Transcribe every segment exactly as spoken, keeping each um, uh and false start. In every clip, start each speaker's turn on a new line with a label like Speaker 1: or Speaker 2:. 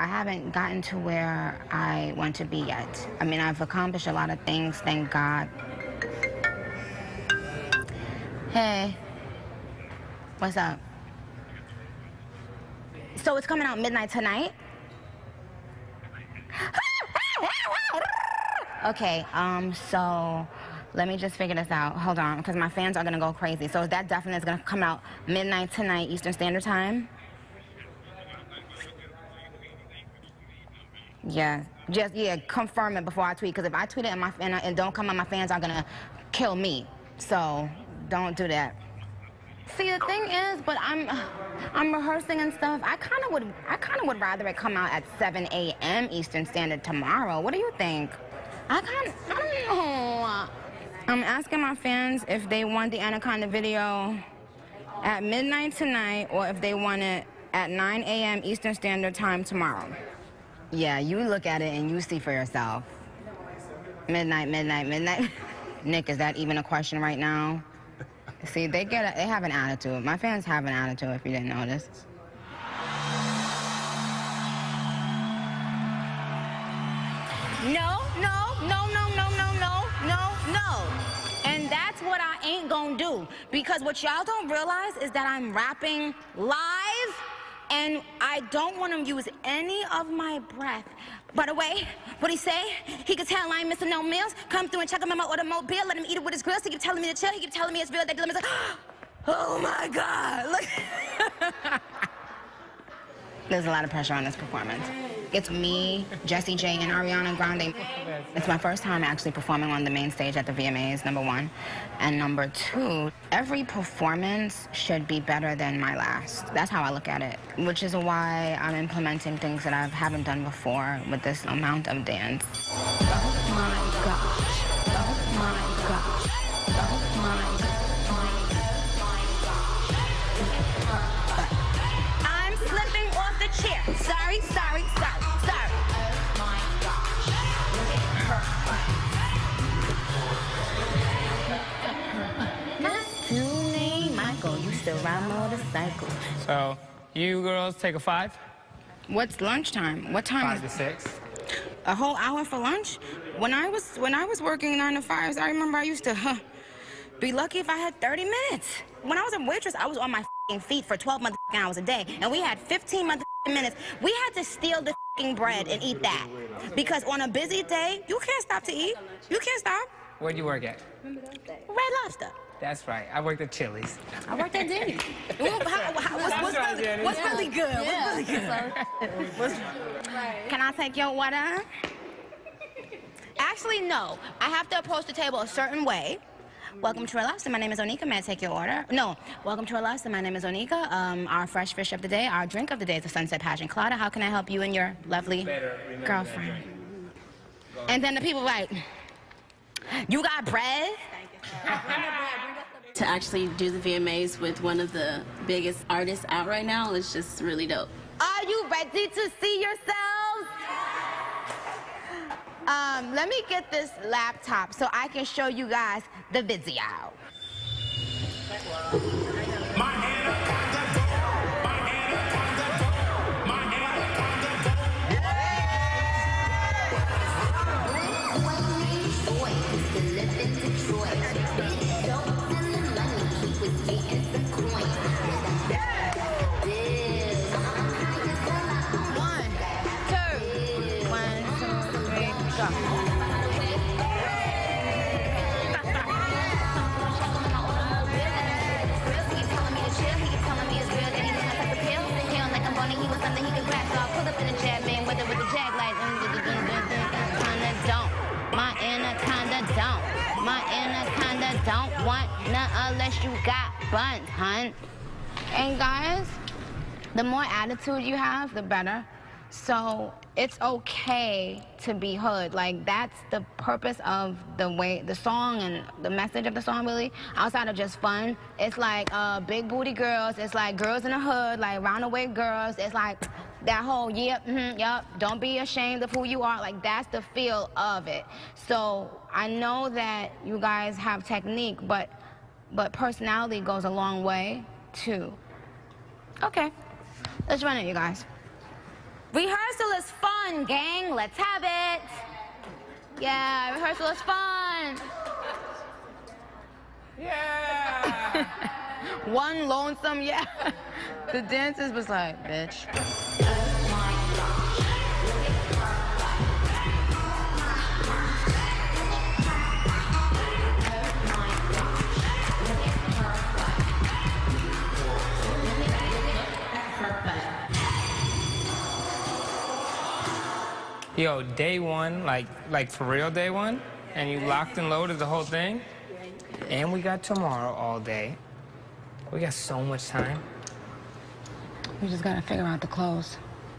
Speaker 1: I haven't gotten to where I want to be yet. I mean, I've accomplished a lot of things, thank God. Hey, what's up? So it's coming out midnight tonight? Okay, um, so let me just figure this out. Hold on, because my fans are gonna go crazy. So that definitely is gonna come out midnight tonight, Eastern Standard Time? Yeah, just, yeah, confirm it before I tweet, because if I tweet it and, my, and, and don't come out, my fans are gonna kill me. So don't do that. See, the thing is, but I'm, I'm rehearsing and stuff. I kind of would, I kind of would rather it come out at seven A M Eastern Standard tomorrow. What do you think? I kind of, I don't know. I'm asking my fans if they want the Anaconda video at midnight tonight or if they want it at nine A M Eastern Standard Time tomorrow. Yeah, you look at it and you see for yourself. Midnight, midnight, midnight. Nick, is that even a question right now? See, they get a, they have an attitude. My fans have an attitude, if you didn't notice. No, no, no, no, no, no, no, no, no. And that's what I ain't gonna do. Because what y'all don't realize is that I'm rapping live, and I don't want to use any of my breath. By the way, what'd he say? He could tell I ain't missing no meals. Come through and check him in my automobile, let him eat it with his grills. He keep telling me to chill, he keep telling me it's real. They let me say, oh my God, look. There's a lot of pressure on this performance. It's me, Jessie J, and Ariana Grande. It's my first time actually performing on the main stage at the V M As, number one. And number two, every performance should be better than my last. That's how I look at it, which is why I'm implementing things that I haven't done before with this amount of dance. Oh my gosh. Oh my gosh. Oh my gosh. Chair. Sorry, sorry, sorry, sorry. Oh my gosh. Your name, Michael. You still ride motorcycle.
Speaker 2: So, you girls take a five?
Speaker 1: What's lunchtime? What time
Speaker 2: Five
Speaker 1: is
Speaker 2: to six.
Speaker 1: A whole hour for lunch? When I was when I was working nine to fives, I remember I used to huh, be lucky if I had thirty minutes. When I was a waitress, I was on my feet for twelve mother hours a day, and we had fifteen mother minutes. We had to steal the bread and eat that, because on a busy day, you can't stop to eat. You can't stop.
Speaker 2: Where'd you work at?
Speaker 1: Red Lobster.
Speaker 2: That's right. I worked at Chili's.
Speaker 1: I worked at Denny's. Well, how, how, what's, what's,
Speaker 2: right,
Speaker 1: really,
Speaker 2: Denny's.
Speaker 1: what's
Speaker 2: Yeah.
Speaker 1: really good?
Speaker 3: Yeah.
Speaker 1: What's really good? What's, can I take your water? Actually, no. I have to approach the table a certain way. Welcome to Red Lobster. My name is Onika. May I take your order? No. Welcome to Red Lobster. My name is Onika. Um, our fresh fish of the day, our drink of the day is the Sunset Passion Colada. How can I help you and your lovely girlfriend? And then the people like, you got bread?
Speaker 3: To actually do the V M As with one of the biggest artists out right now is just really dope.
Speaker 1: Are you ready to see yourselves? Um, let me get this laptop so I can show you guys the video.
Speaker 4: My anaconda go, my anaconda go, my anaconda
Speaker 1: One, two, one, two, three, go. Don't want none unless you got buns, hun. And guys, the more attitude you have, the better. So it's okay to be hood. Like, that's the purpose of the way, the song and the message of the song, really, outside of just fun. It's like uh, big booty girls. It's like girls in the hood, like roundaway girls. It's like that whole, yep, mm-hmm, yep, don't be ashamed of who you are. Like, that's the feel of it. So I know that you guys have technique, but, but personality goes a long way, too. Okay, let's run it, you guys. Rehearsal is fun, gang. Let's have it. Yeah, rehearsal is fun.
Speaker 2: Yeah.
Speaker 1: One lonesome, yeah. The dancers was like, bitch.
Speaker 2: Yo, day one, like, like for real day one, and you locked and loaded the whole thing, and we got tomorrow all day. We got so much time.
Speaker 1: We just gotta figure out the clothes.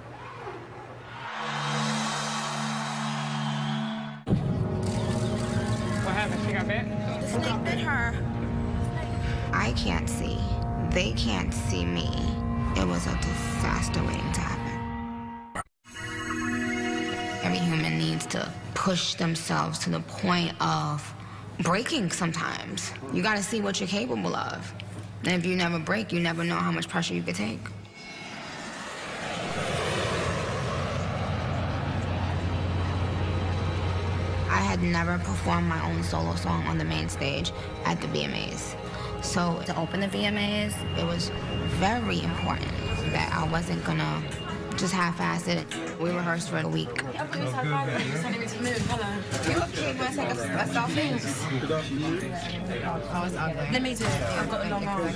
Speaker 2: What happened? She got bit?
Speaker 1: The snake bit her. I can't see. They can't see me. It was a disaster waiting to happen. Every human needs to push themselves to the point of breaking sometimes. You gotta see what you're capable of. And if you never break, you never know how much pressure you could take. I had never performed my own solo song on the main stage at the V M As. So to open the V M As, it was very important that I wasn't gonna just half-ass it. We rehearsed for a week. You okay? You want to take a, a selfie? Oh, it's ugly. Let me do it. I've got a long arm.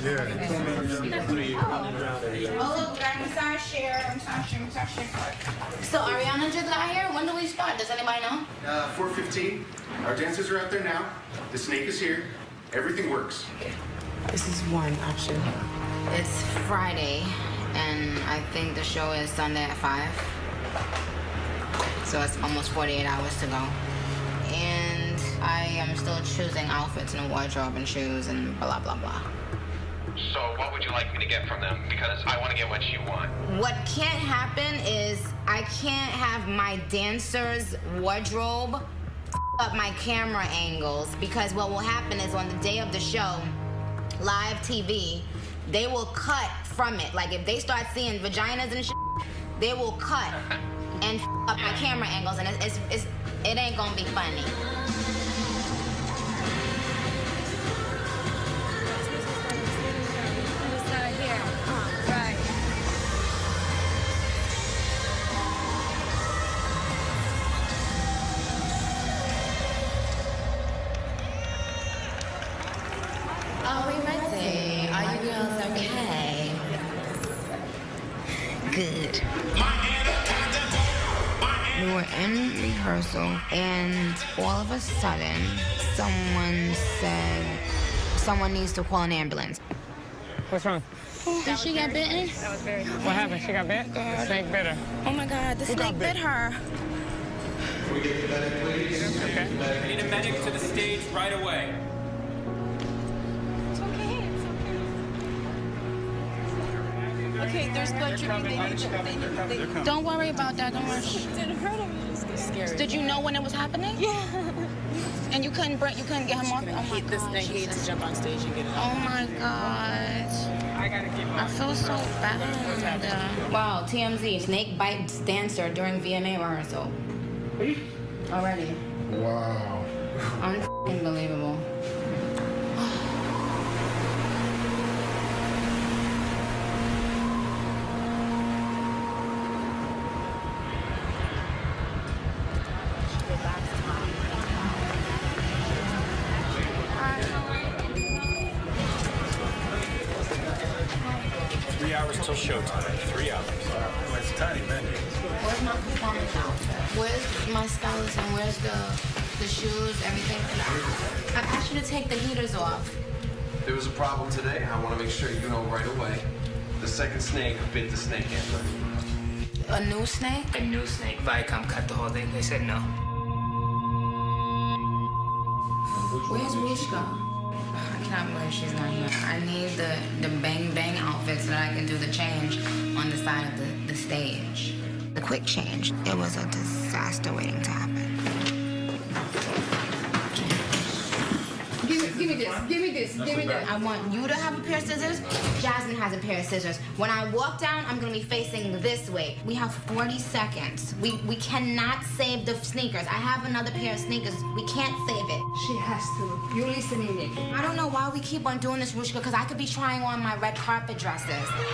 Speaker 1: Oh, look, we got a massage chair, massage chair, massage chair. So Ariana just got here. When do we start? Does anybody know?
Speaker 5: Uh, four fifteen. Our dancers are out there now. The snake is here. Everything works.
Speaker 6: This is one option.
Speaker 1: It's Friday, and I think the show is Sunday at five. So it's almost forty-eight hours to go. And I am still choosing outfits and wardrobe and shoes and blah, blah, blah.
Speaker 7: So what would you like me to get from them? Because I want to get what you want.
Speaker 1: What can't happen is I can't have my dancers' wardrobe f- up my camera angles, because what will happen is on the day of the show, live T V, they will cut from it. Like if they start seeing vaginas and shit, they will cut and f- up my camera angles, and it's, it's, it's, it ain't gonna be funny. Are we ready? Are you girls okay? Good. We were in rehearsal, and all of a sudden, someone said, someone needs to call an ambulance.
Speaker 2: What's wrong?
Speaker 1: Did she get bitten?
Speaker 2: What happened? She got bit? The snake bit her.
Speaker 1: Oh my God, the snake bit her.
Speaker 8: Can we get the medic, please?
Speaker 2: Okay.
Speaker 9: I need a medic to the stage right away.
Speaker 6: Okay, there's blood dripping. They need to, they need, they,
Speaker 1: Don't worry about that, don't worry.
Speaker 6: it didn't hurt him. It was scary.
Speaker 1: Did you know when it was happening?
Speaker 6: Yeah.
Speaker 1: And you couldn't break, you couldn't get him off? Oh my
Speaker 6: This
Speaker 1: God.
Speaker 6: thing, he had to jump on stage and get it
Speaker 1: Oh
Speaker 6: off.
Speaker 1: my God.
Speaker 2: I gotta keep
Speaker 1: I feel so bad. Wow, T M Z, snake bites dancer during V M A rehearsal. Already.
Speaker 5: Wow.
Speaker 1: Unbelievable.
Speaker 9: Three hours till showtime. Three hours.
Speaker 8: Well, it's a tiny menu.
Speaker 1: Where's my performance outfit? Where's my stylist and where's the the shoes, everything? I asked you to take the heaters off.
Speaker 10: There was a problem today. I want to make sure you know right away. The second snake bit the snake handler.
Speaker 1: A new snake?
Speaker 2: A new snake. Viacom cut the whole thing. They said no.
Speaker 1: Where's Wishka? I cannot believe she's not here. I need the, the bang bang outfit so that I can do the change on the side of the, the stage. The quick change. It was a disaster waiting to happen. Give, give me this. Give me this. Give me that. I want you to have a pair of scissors. Jasmine has a pair of scissors. When I walk down, I'm gonna be facing this way. We have forty seconds. We we cannot save the sneakers. I have another pair of sneakers. We can't save it.
Speaker 6: She has to. You listening, Nick?
Speaker 1: I don't know why we keep on doing this, Rushka, because I could be trying on my red carpet dresses.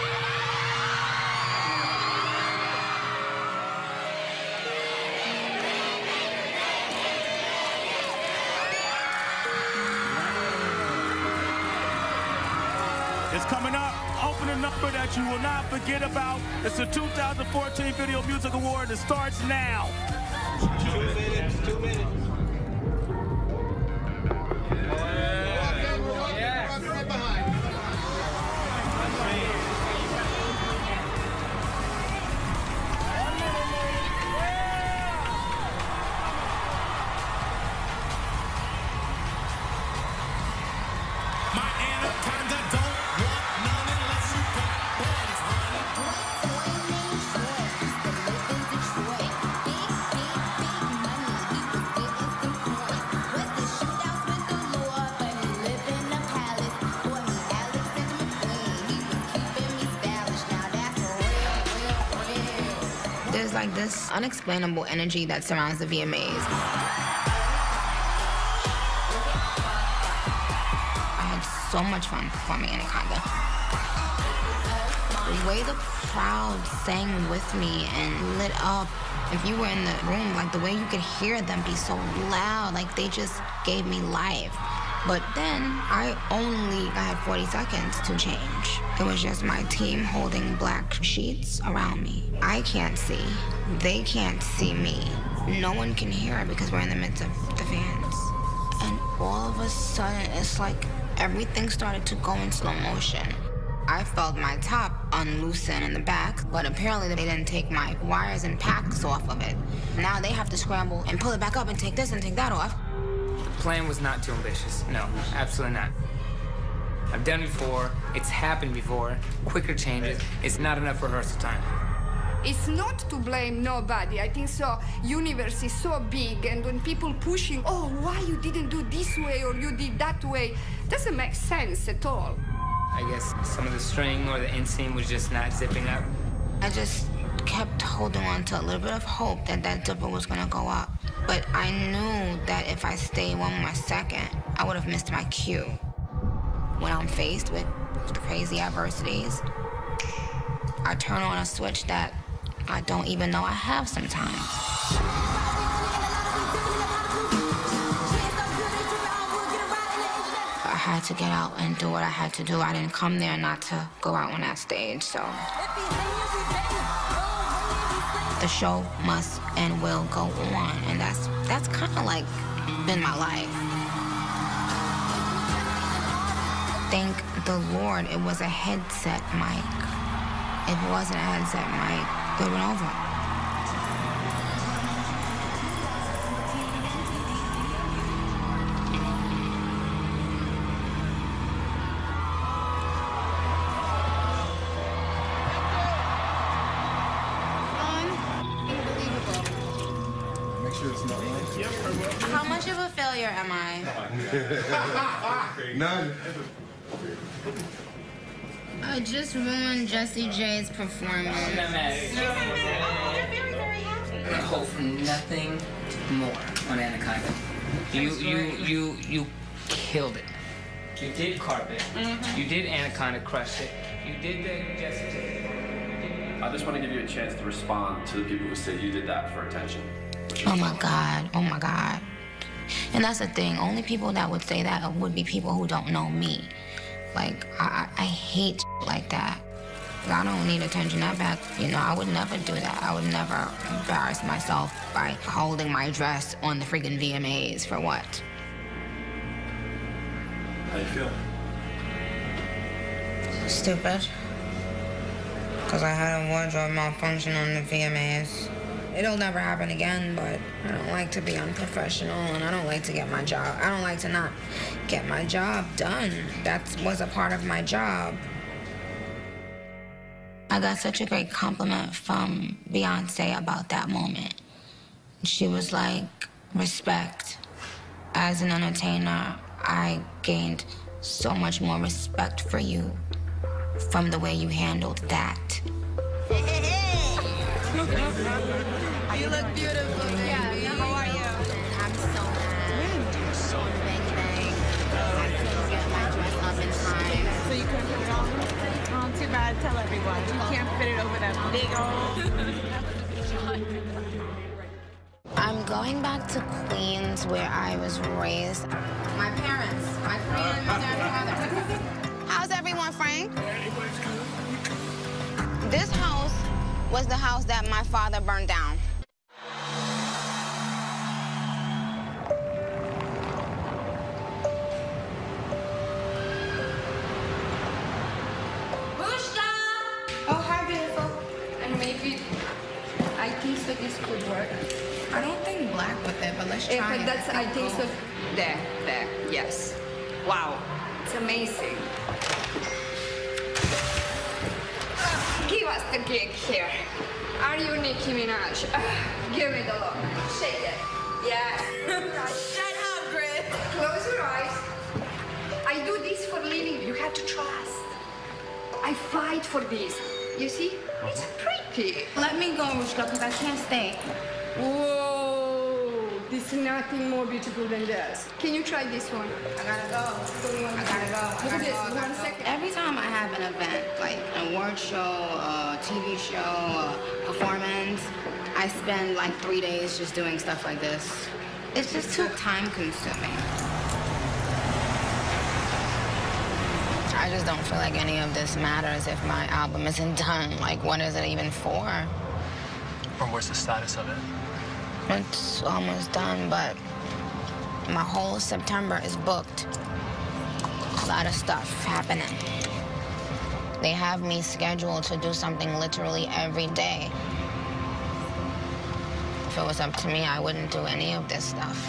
Speaker 4: It's coming up. Open a number that you will not forget about. It's the two thousand fourteen Video Music Award. It starts now.
Speaker 8: Two minutes, two minutes.
Speaker 1: There's like this unexplainable energy that surrounds the V M As. I had so much fun performing Anaconda. The way the crowd sang with me and lit up, if you were in the room, like the way you could hear them be so loud, like they just gave me life. But then I only I had forty seconds to change. It was just my team holding black sheets around me. I can't see. They can't see me. No one can hear it because we're in the midst of the fans. And all of a sudden, it's like everything started to go in slow motion. I felt my top unloosen in the back, but apparently they didn't take my wires and packs off of it. Now they have to scramble and pull it back up and take this and take that off.
Speaker 2: The plan was not too ambitious. No, absolutely not. I've done it before. It's happened before. Quicker changes. It's not enough rehearsal time.
Speaker 6: It's not to blame nobody. I think so. Universe is so big, and when people pushing, oh, why you didn't do this way or you did that way, doesn't make sense at all.
Speaker 2: I guess some of the string or the inseam was just not zipping up.
Speaker 1: I just kept holding on to a little bit of hope that that zipper was gonna go up. But I knew that if I stayed one more second, I would have missed my cue. When I'm faced with crazy adversities, I turn on a switch that I don't even know I have sometimes. I had to get out and do what I had to do. I didn't come there not to go out on that stage, so. The show must and will go on, and that's that's kind of like been my life. Thank the Lord it was a headset mic. If it wasn't a headset mic, it went over. How much of a failure am I?
Speaker 8: None.
Speaker 1: I just ruined Jessie J's performance.
Speaker 2: I'm not mad. I hope for nothing more on Anaconda. You, you, you, you killed it. You did Carpet. Mm-hmm. You did Anaconda, crushed it. You did the Jessie J.
Speaker 10: I just want to give you a chance to respond to the people who said you did that for attention.
Speaker 1: Oh my God, oh my God. And that's the thing, only people that would say that would be people who don't know me. Like, I, I hate like that. I don't need attention that bad. You know, I would never do that. I would never embarrass myself by holding my dress on the freaking V M As for what?
Speaker 10: How you feel?
Speaker 1: Stupid. Because I had a wardrobe malfunction on the V M As. It'll never happen again, but I don't like to be unprofessional, and I don't like to get my job. I don't like to not get my job done. That was a part of my job. I got such a great compliment from Beyonce about that moment. She was like, respect. As an entertainer, I gained so much more respect for you from the way you handled that.
Speaker 11: You look beautiful, baby. Yeah, how are you?
Speaker 1: I'm so mad. So bang bang. I couldn't get my dress up in time.
Speaker 11: So you couldn't put it on? Oh, too bad. Tell everyone. You can't fit it over that big old...
Speaker 1: I'm going back to Queens, where I was raised. My parents, my Korean and father. How's everyone, Frank? This house was the house that my father burned down.
Speaker 6: Oh, hi, beautiful. And maybe I think so this could work.
Speaker 1: I don't think black with it, but let's try
Speaker 6: Eh,
Speaker 1: it.
Speaker 6: that's, I think so. There, there, yes. Wow, it's amazing. Uh, give us the gig here. Are you Nicki Minaj? Uh, give me the look. Shake it. Yes.
Speaker 11: Shut up, Chris.
Speaker 6: Close your eyes. I do this for living. You have to trust. I fight for this. You see? It's pretty.
Speaker 1: Let me go, Rushka, because I can't stay.
Speaker 6: Whoa, this is nothing more beautiful than this. Can you try this one?
Speaker 1: I gotta go. I gotta go. I
Speaker 6: Look
Speaker 1: gotta
Speaker 6: at this,
Speaker 1: go. I gotta
Speaker 6: one
Speaker 1: go.
Speaker 6: second.
Speaker 1: Every time I have an event, like an award show, a T V show, a performance, I spend like three days just doing stuff like this. It's just too time consuming. I just don't feel like any of this matters if my album isn't done. Like, what is it even for?
Speaker 9: Or what's the status of it?
Speaker 1: It's almost done, but my whole September is booked. A lot of stuff happening. They have me scheduled to do something literally every day. If it was up to me, I wouldn't do any of this stuff.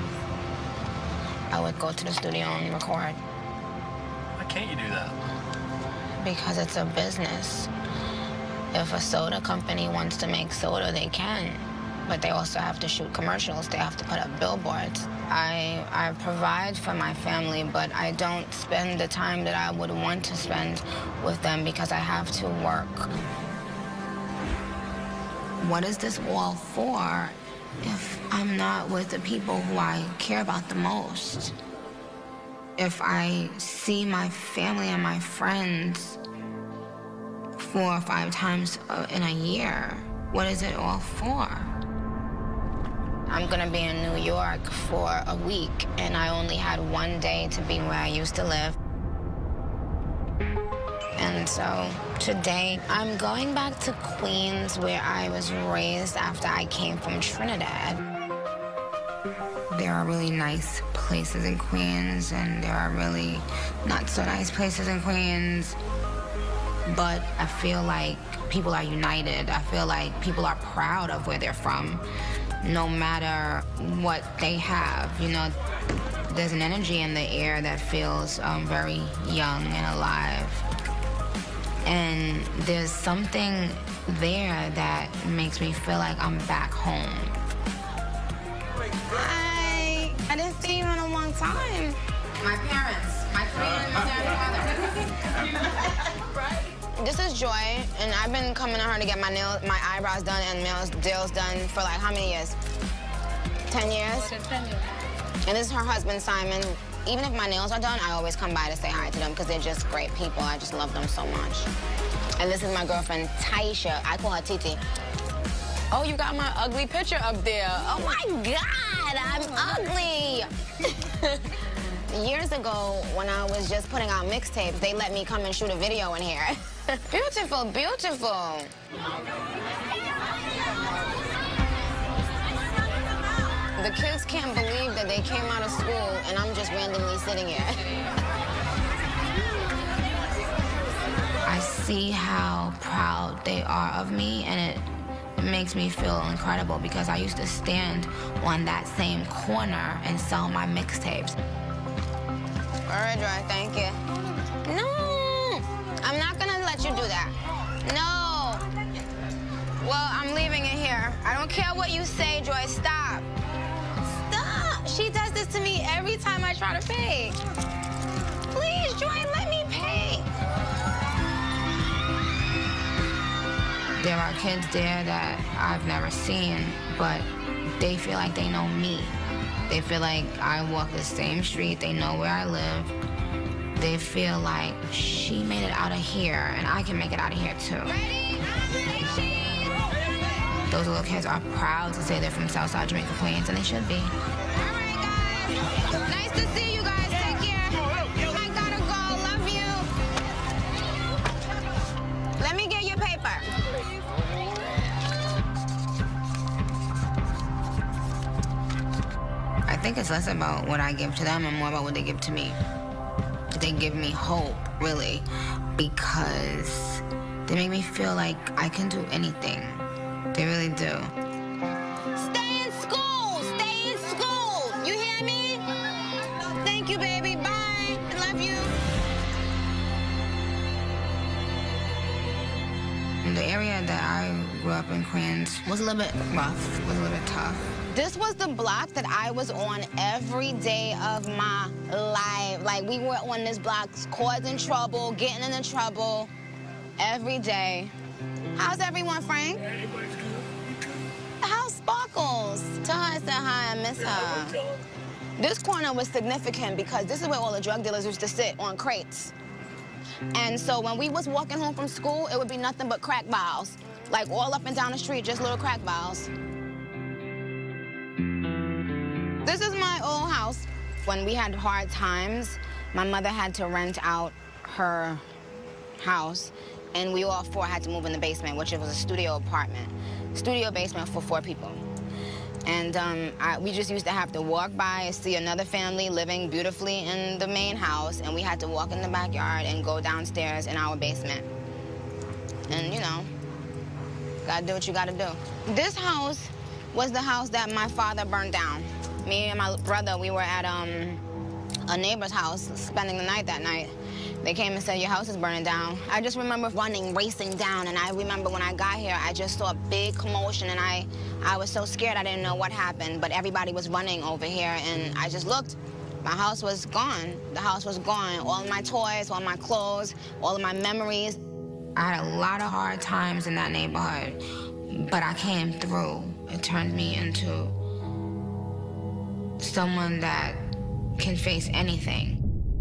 Speaker 1: I would go to the studio and record.
Speaker 9: Why can't you do that?
Speaker 1: Because it's a business. If a soda company wants to make soda, they can. But they also have to shoot commercials. They have to put up billboards. I, I provide for my family, but I don't spend the time that I would want to spend with them because I have to work. What is this all for if I'm not with the people who I care about the most? If I see my family and my friends four or five times in a year, what is it all for? I'm gonna be in New York for a week, and I only had one day to be where I used to live. And so today, I'm going back to Queens, where I was raised after I came from Trinidad. There are really nice places in Queens, and there are really not so nice places in Queens. But I feel like people are united. I feel like people are proud of where they're from, no matter what they have. You know, there's an energy in the air that feels um, very young and alive. And there's something there that makes me feel like I'm back home. Hi, I didn't see you in a long time. My parents, my Korean and father. Right? This is Joy, and I've been coming to her to get my nails, my eyebrows done and nails, nails done for like how many years? Ten years? Ten years. And this is her husband, Simon. Even if my nails are done, I always come by to say hi to them because they're just great people. I just love them so much. And this is my girlfriend, Taisha. I call her Titi. Oh, you got my ugly picture up there. Oh my God, I'm ugly. Years ago, when I was just putting out mixtapes, they let me come and shoot a video in here. Beautiful, beautiful. The kids can't believe that they came out of school and I'm just randomly sitting here. I see how proud they are of me, and it, it makes me feel incredible because I used to stand on that same corner and sell my mixtapes. All right, Joy, thank you. No, I'm not gonna let you do that. No. Well, I'm leaving it here. I don't care what you say, Joy, stop. Stop. She does this to me every every time I try to pay. Please, Joy, let me pay. There are kids there that I've never seen, but they feel like they know me. They feel like I walk the same street, they know where I live. They feel like she made it out of here, and I can make it out of here too. Ready? Ready, cheese! Those little kids are proud to say they're from Southside Jamaica, Queens, and they should be. All right, guys. Nice to see you guys. Take care. I gotta go. Love you. Let me get your paper. I think it's less about what I give to them and more about what they give to me. They give me hope, really, because they make me feel like I can do anything. They really do. Stay in school! Stay in school! You hear me? Thank you, baby. Bye. Love you. The area that I grew up in, Queens, was a little bit rough, was a little bit tough. This was the block that I was on every day of my life. Like, we were on this block causing trouble, getting into trouble every day. How's everyone, Frank?
Speaker 8: Everybody's good.
Speaker 1: How's Sparkles? Tell her I said hi, I miss her. This corner was significant because this is where all the drug dealers used to sit, on crates. And so when we was walking home from school, it would be nothing but crack vials. Like, all up and down the street, just little crack vials. This is my old house. When we had hard times, my mother had to rent out her house, and we all four had to move in the basement, which was a studio apartment. Studio basement for four people. And um, I, we just used to have to walk by and see another family living beautifully in the main house, and we had to walk in the backyard and go downstairs in our basement. And, you know, gotta do what you gotta do. This house was the house that my father burned down. Me and my brother, we were at um, a neighbor's house spending the night that night. They came and said, your house is burning down. I just remember running, racing down, and I remember when I got here, I just saw a big commotion, and I, I was so scared I didn't know what happened, but everybody was running over here, and I just looked. My house was gone. The house was gone. All of my toys, all my clothes, all of my memories. I had a lot of hard times in that neighborhood, but I came through. It turned me into someone that can face anything.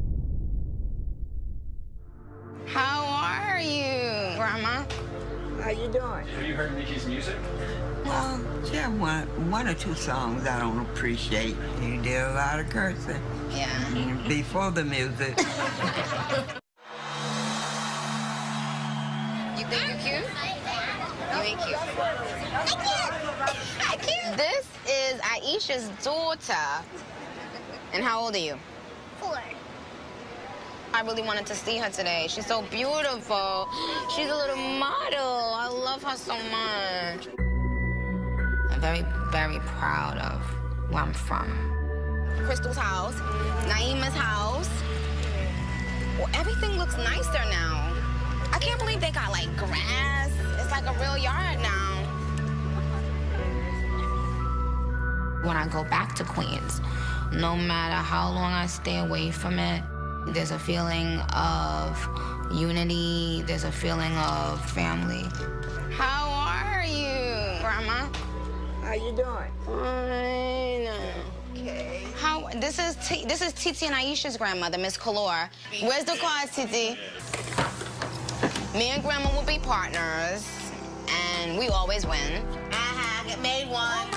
Speaker 1: How are you, Grandma?
Speaker 12: How you doing?
Speaker 8: Have you heard Nikki's music?
Speaker 12: Well, yeah, one, one or two songs I don't appreciate. You did a lot of cursing.
Speaker 1: Yeah.
Speaker 12: Before the music.
Speaker 1: You think you're cute? You ain't cute. Hi, cute. This is Aisha's daughter. And how old are you?
Speaker 13: Four.
Speaker 1: I really wanted to see her today. She's so beautiful. She's a little model. I love her so much. I'm very, very proud of where I'm from. Crystal's house, Naima's house. Well, everything looks nicer now. I can't believe they got, like, grass. It's like a real yard now. When I go back to Queens, no matter how long I stay away from it, there's a feeling of unity. There's a feeling of family. How are you, Grandma?
Speaker 12: How you doing?
Speaker 1: Fine.
Speaker 12: Okay.
Speaker 1: How? This is T, this is Titi and Aisha's grandmother, Miss Kalor. Where's the cards, Titi? Me and Grandma will be partners, and we always win.
Speaker 11: Uh-huh. Get made one.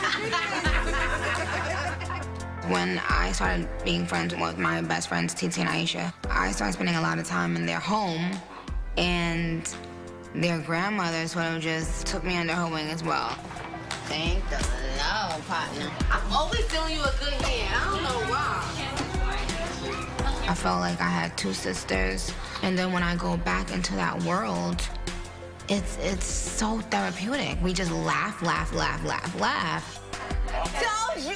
Speaker 1: When I started being friends with my best friends, Titi and Aisha, I started spending a lot of time in their home, and their grandmother sort of just took me under her wing as well. Thank the Lord, partner.
Speaker 11: I'm always doing you a good hand. I don't know why.
Speaker 1: I felt like I had two sisters, and then when I go back into that world, it's it's so therapeutic. We just laugh, laugh, laugh, laugh, laugh. Told you.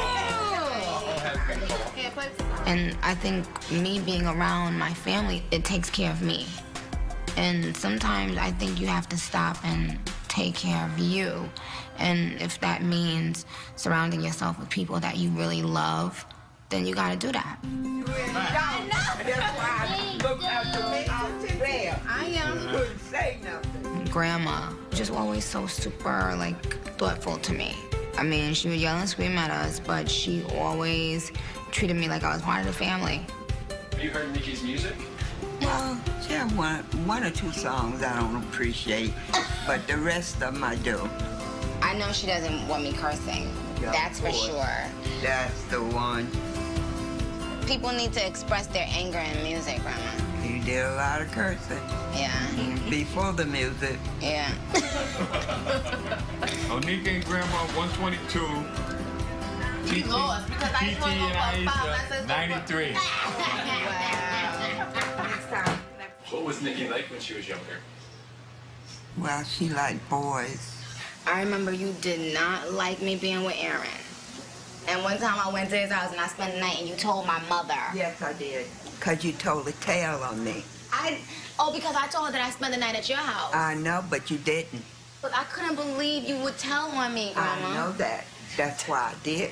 Speaker 1: And I think me being around my family, it takes care of me. And sometimes I think you have to stop and take care of you. And if that means surrounding yourself with people that you really love, then you gotta do that.
Speaker 11: I am.
Speaker 12: Couldn't say nothing.
Speaker 1: Grandma just always so super, like, thoughtful to me. I mean, she would yell and scream at us, but she always treated me like I was part of the family.
Speaker 9: Have you heard Nikki's music?
Speaker 12: Well, she has one, one or two songs I don't appreciate, but the rest of them I do.
Speaker 1: I know she doesn't want me cursing.
Speaker 12: Yeah,
Speaker 1: That's for sure.
Speaker 12: That's the one.
Speaker 1: People need to express their anger in music, Grandma.
Speaker 12: You did a lot of cursing.
Speaker 1: Yeah.
Speaker 12: Before the music.
Speaker 1: Yeah.
Speaker 13: Onika and Grandma, one twenty-two.
Speaker 11: He lost because I just want to go for five. I said
Speaker 13: ninety-three.
Speaker 9: What was Nikki like when she was younger?
Speaker 12: Well, she liked boys.
Speaker 1: I remember you did not like me being with Aaron. And one time I went to his house and I spent the night and you told my mother.
Speaker 12: Yes, I did. Because you told a tale on me.
Speaker 1: I, oh, because I told her that I spent the night at your house.
Speaker 12: I know, but you didn't.
Speaker 1: But I couldn't believe you would tell on me, Grandma.
Speaker 12: I know that. That's why I did.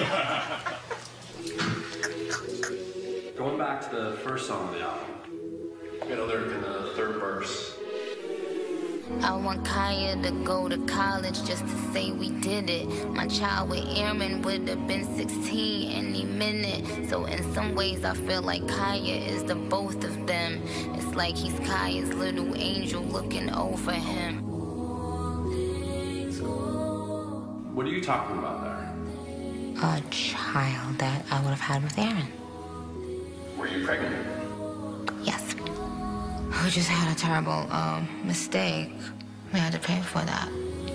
Speaker 10: Going back to the first song on the album, you got a lyric in the third verse.
Speaker 1: I want Kaya to go to college just to say we did it. My child with Aaron would have been sixteen any minute. So in some ways I feel like Kaya is the both of them. It's like he's Kaya's little angel looking over him.
Speaker 10: What are you talking about there?
Speaker 1: A child that I would have had with Aaron.
Speaker 10: Were you pregnant?
Speaker 1: Yes. We just had a terrible uh, mistake. We had to pay for that.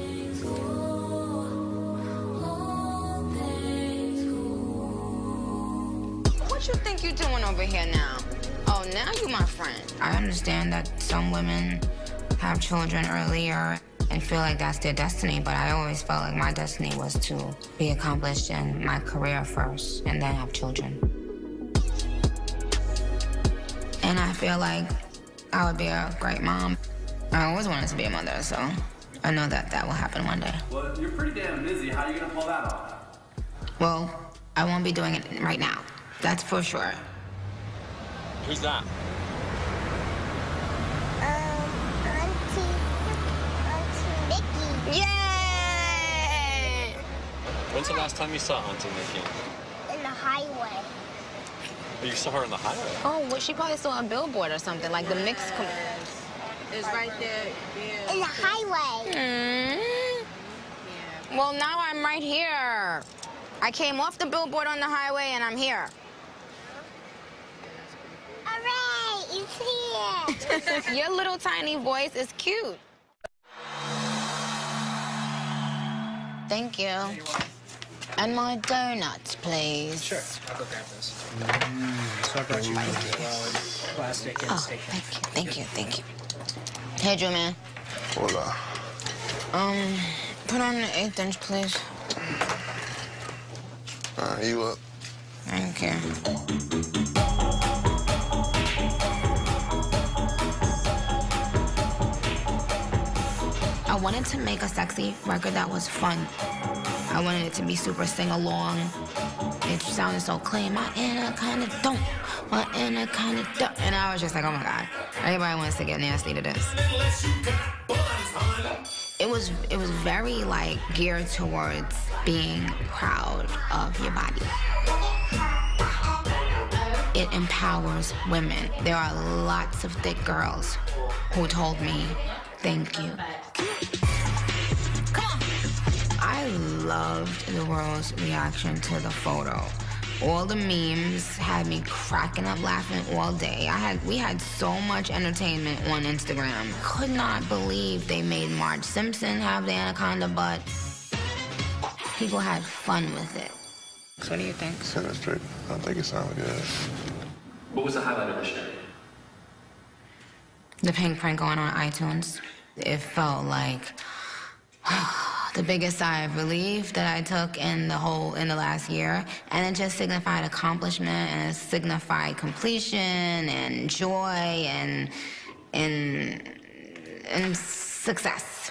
Speaker 1: What you think you're doing over here now? Oh, now you my friend. I understand that some women have children earlier and feel like that's their destiny, but I always felt like my destiny was to be accomplished in my career first and then have children. And I feel like I would be a great mom. I always wanted to be a mother, so I know that that will happen one day.
Speaker 10: Well, you're pretty damn busy. How are you gonna pull that off?
Speaker 1: Well, I won't be doing it right now. That's for sure.
Speaker 9: Who's that?
Speaker 14: Um, Auntie, Auntie Nikki.
Speaker 1: Yay!
Speaker 9: When's the last time you saw Auntie Nikki?
Speaker 14: In the highway.
Speaker 9: You saw her on the highway?
Speaker 1: Oh, well, she probably saw a billboard or something, like the mix. Com
Speaker 11: It's right there. Yeah.
Speaker 14: In the highway.
Speaker 1: Mm. Yeah. Well, now I'm right here. I came off the billboard on the highway and I'm here.
Speaker 14: Hooray! It's here.
Speaker 1: Your little tiny voice is cute. Thank you. And my donuts, please.
Speaker 15: Sure, I'll go grab those. Mm, so I brought you uh, plastic and
Speaker 1: oh,
Speaker 15: steak.
Speaker 1: Thank you, thank you, thank you. Hey, Drew, man.
Speaker 16: Hola.
Speaker 1: Um, put on the eighth inch, please.
Speaker 16: Uh, you up?
Speaker 1: Thank you. I wanted to make a sexy record that was fun. I wanted it to be super sing-along. It sounded so clean. My anaconda don't. My anaconda don't. And I was just like, oh my God. Everybody wants to get nasty to this. It was, it was very, like, geared towards being proud of your body. It empowers women. There are lots of thick girls who told me, thank you. Come on. I loved the world's reaction to the photo. All the memes had me cracking up laughing all day. I had, we had so much entertainment on Instagram. Could not believe they made Marge Simpson have the anaconda butt. People had fun with it. So what do you think?
Speaker 16: Set it straight. I think it sounded good.
Speaker 10: What was the highlight of the show?
Speaker 1: The pink print going on iTunes. It felt like the biggest sigh of relief that I took in the whole, in the last year. And it just signified accomplishment and it signified completion and joy and, and, and success.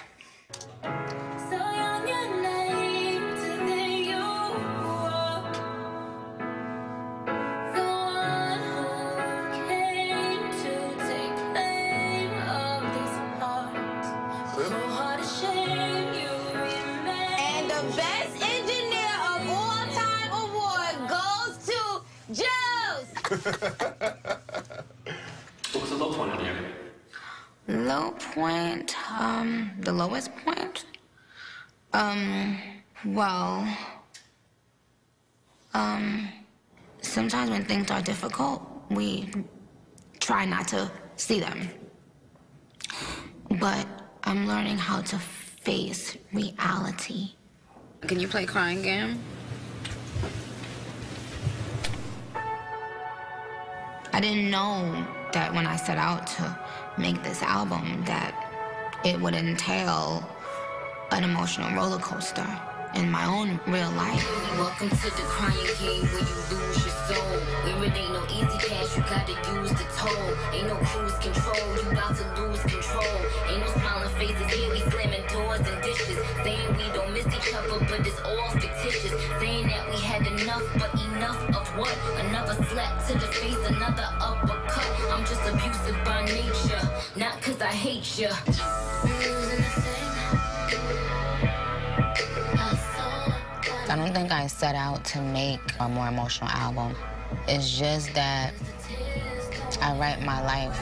Speaker 1: the best engineer of all time award goes to Juice.
Speaker 9: What was the low point in there?
Speaker 1: Low point, um, the lowest point? Um, well, um, sometimes when things are difficult, we try not to see them. But I'm learning how to face reality. Can you play Crying Game? I didn't know that when I set out to make this album that it would entail an emotional roller coaster in my own real life.
Speaker 17: Welcome to the crying game where you lose your soul. Where it ain't no easy cash, you gotta use the toll. Ain't no cruise control, you about to lose control. Ain't no smiling faces here, we slamming doors and dishes. Saying we don't miss each other, but it's all fictitious. Saying that we had enough, but enough of what? Another slap to the face, another uppercut. I'm just abusive by nature, not cause I hate ya.
Speaker 1: I don't think I set out to make a more emotional album. It's just that I write my life.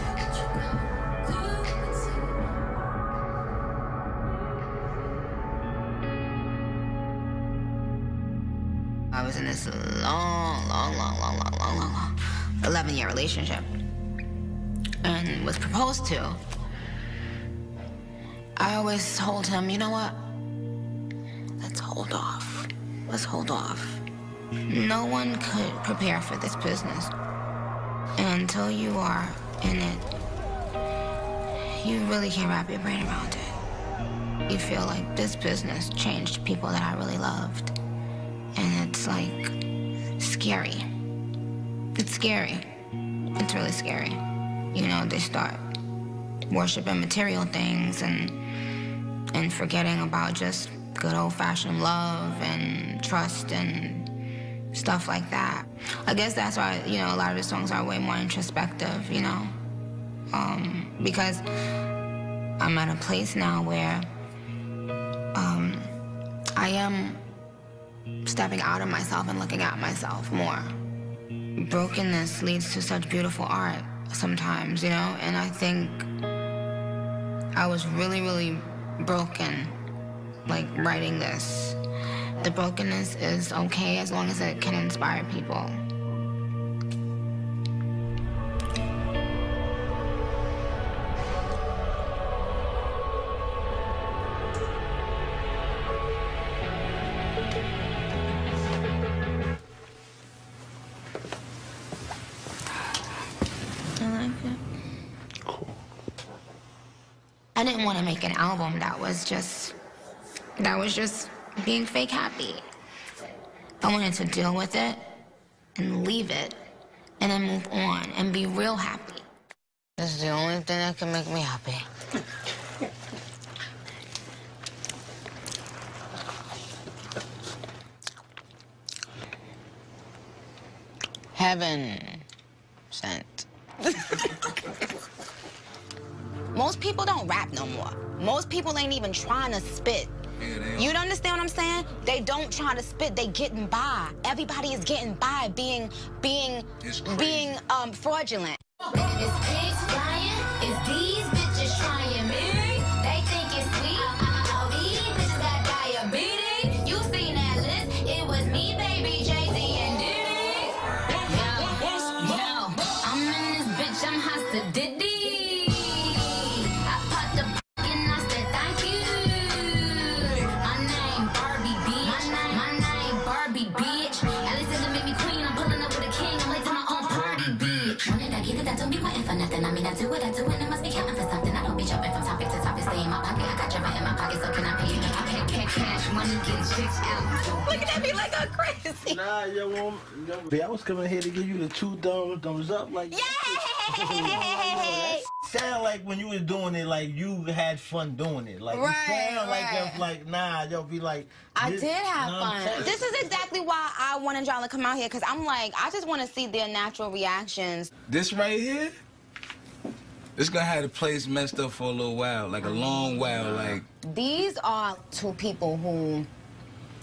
Speaker 1: I was in this long, long, long, long, long, long, long, long eleven-year relationship and was proposed to. I always told him, you know what? Let's hold off. Let's hold off. No one could prepare for this business. And until you are in it, you really can't wrap your brain around it. You feel like this business changed people that I really loved. And it's like scary. It's scary. It's really scary. You know, they start worshiping material things and and forgetting about just good old-fashioned love and trust and stuff like that. I guess that's why, you know, a lot of the songs are way more introspective, you know? Um, because I'm at a place now where um, I am stepping out of myself and looking at myself more. Brokenness leads to such beautiful art sometimes, you know? And I think I was really, really broken, like, writing this. The brokenness is okay as long as it can inspire people. I like it. I didn't want to make an album that was just, that was just being fake happy. I wanted to deal with it and leave it and then move on and be real happy. This is the only thing that can make me happy. Heaven sent. Most people don't rap no more. Most people ain't even trying to spit. Yeah, you understand what I'm saying? They don't try to spit. They getting by. Everybody is getting by, being, being, being um, fraudulent.
Speaker 17: It's pigs flying. It's these bitches trying me. They think it's sweet. All these bitches got diabetes. You seen that list? It was me, baby, Jay-Z and Diddy. Yo, yo, I'm in this bitch. I'm hot to Diddy. I mean, I do what I do, and it must be counting for something. I don't be jumping from topic to topic. Stay in my pocket. I got driven in my pocket, so can I pay you? I can't get cash, money, getting chicks out.
Speaker 1: Looking at me like I'm crazy.
Speaker 18: Nah, yo, woman, yo, I was coming here to give you the two thumbs, thumbs up, like. Yay! Sound like when you was doing it, like you had fun doing it. Like,
Speaker 1: right,
Speaker 18: you sound
Speaker 1: right.
Speaker 18: like, if, like, nah, yo, be like.
Speaker 1: I
Speaker 18: this,
Speaker 1: did have
Speaker 18: you know
Speaker 1: fun. This is exactly why I wanted y'all to come out here, because I'm like, I just want to see their natural reactions.
Speaker 19: This right here? It's gonna have the place messed up for a little while, like a long while, like.
Speaker 1: These are two people who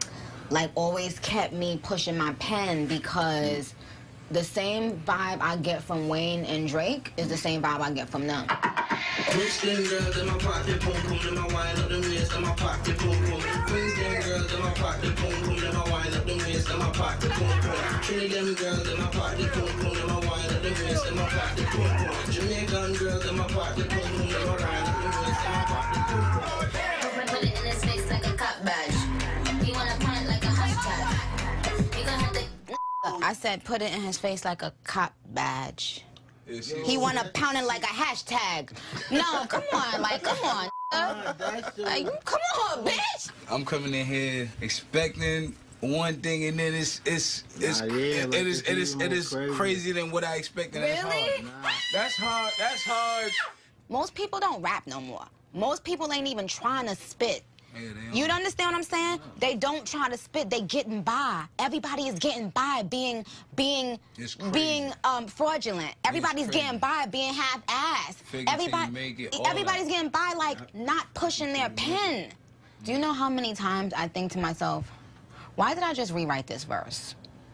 Speaker 1: like always kept me pushing my pen, because the same vibe I get from Wayne and Drake is the same vibe I get from them.
Speaker 20: Rich them girls in my pocket, boom boom, then my wine up them waist in my pocket, boom boom. Queens them girls in my pocket, boom boom, then my wine up them waist in my pocket, boom boom. Trinity them girls in my pocket, boom boom, then my wine up them waist in my pocket, boom boom. Jamaican girls in my pocket, boom boom, then my wine up them waist in my pocket, boom boom.
Speaker 17: Put it in his face like a cop badge. He wanna point it like a hashtag. He gonna have to.
Speaker 1: I said put it in his face like a cop badge.
Speaker 19: Yeah, she-
Speaker 1: He wanna pound it like a hashtag. No, come on, like, come on. Like, come on, bitch.
Speaker 19: I'm coming in here expecting one thing, and then it's it's it's
Speaker 18: Nah, yeah,
Speaker 19: it,
Speaker 18: like
Speaker 19: it is
Speaker 18: it's
Speaker 19: it is
Speaker 18: even
Speaker 19: it is
Speaker 18: more crazy.
Speaker 19: crazier than what I expected. That's
Speaker 1: Really?
Speaker 19: hard. Nah. That's hard. That's hard.
Speaker 1: Most people don't rap no more. Most people ain't even trying to spit.
Speaker 19: Yeah, they
Speaker 1: You understand what I'm saying? They don't try to spit. They getting by. Everybody is getting by being being
Speaker 19: It's crazy.
Speaker 1: being um fraudulent. Everybody's
Speaker 19: crazy.
Speaker 1: getting by being half ass.
Speaker 19: Fake it till you
Speaker 1: Everybody
Speaker 19: make it, all
Speaker 1: everybody's
Speaker 19: that.
Speaker 1: getting by like not pushing their pen. Do you know how many times I think to myself, why did I just rewrite this verse?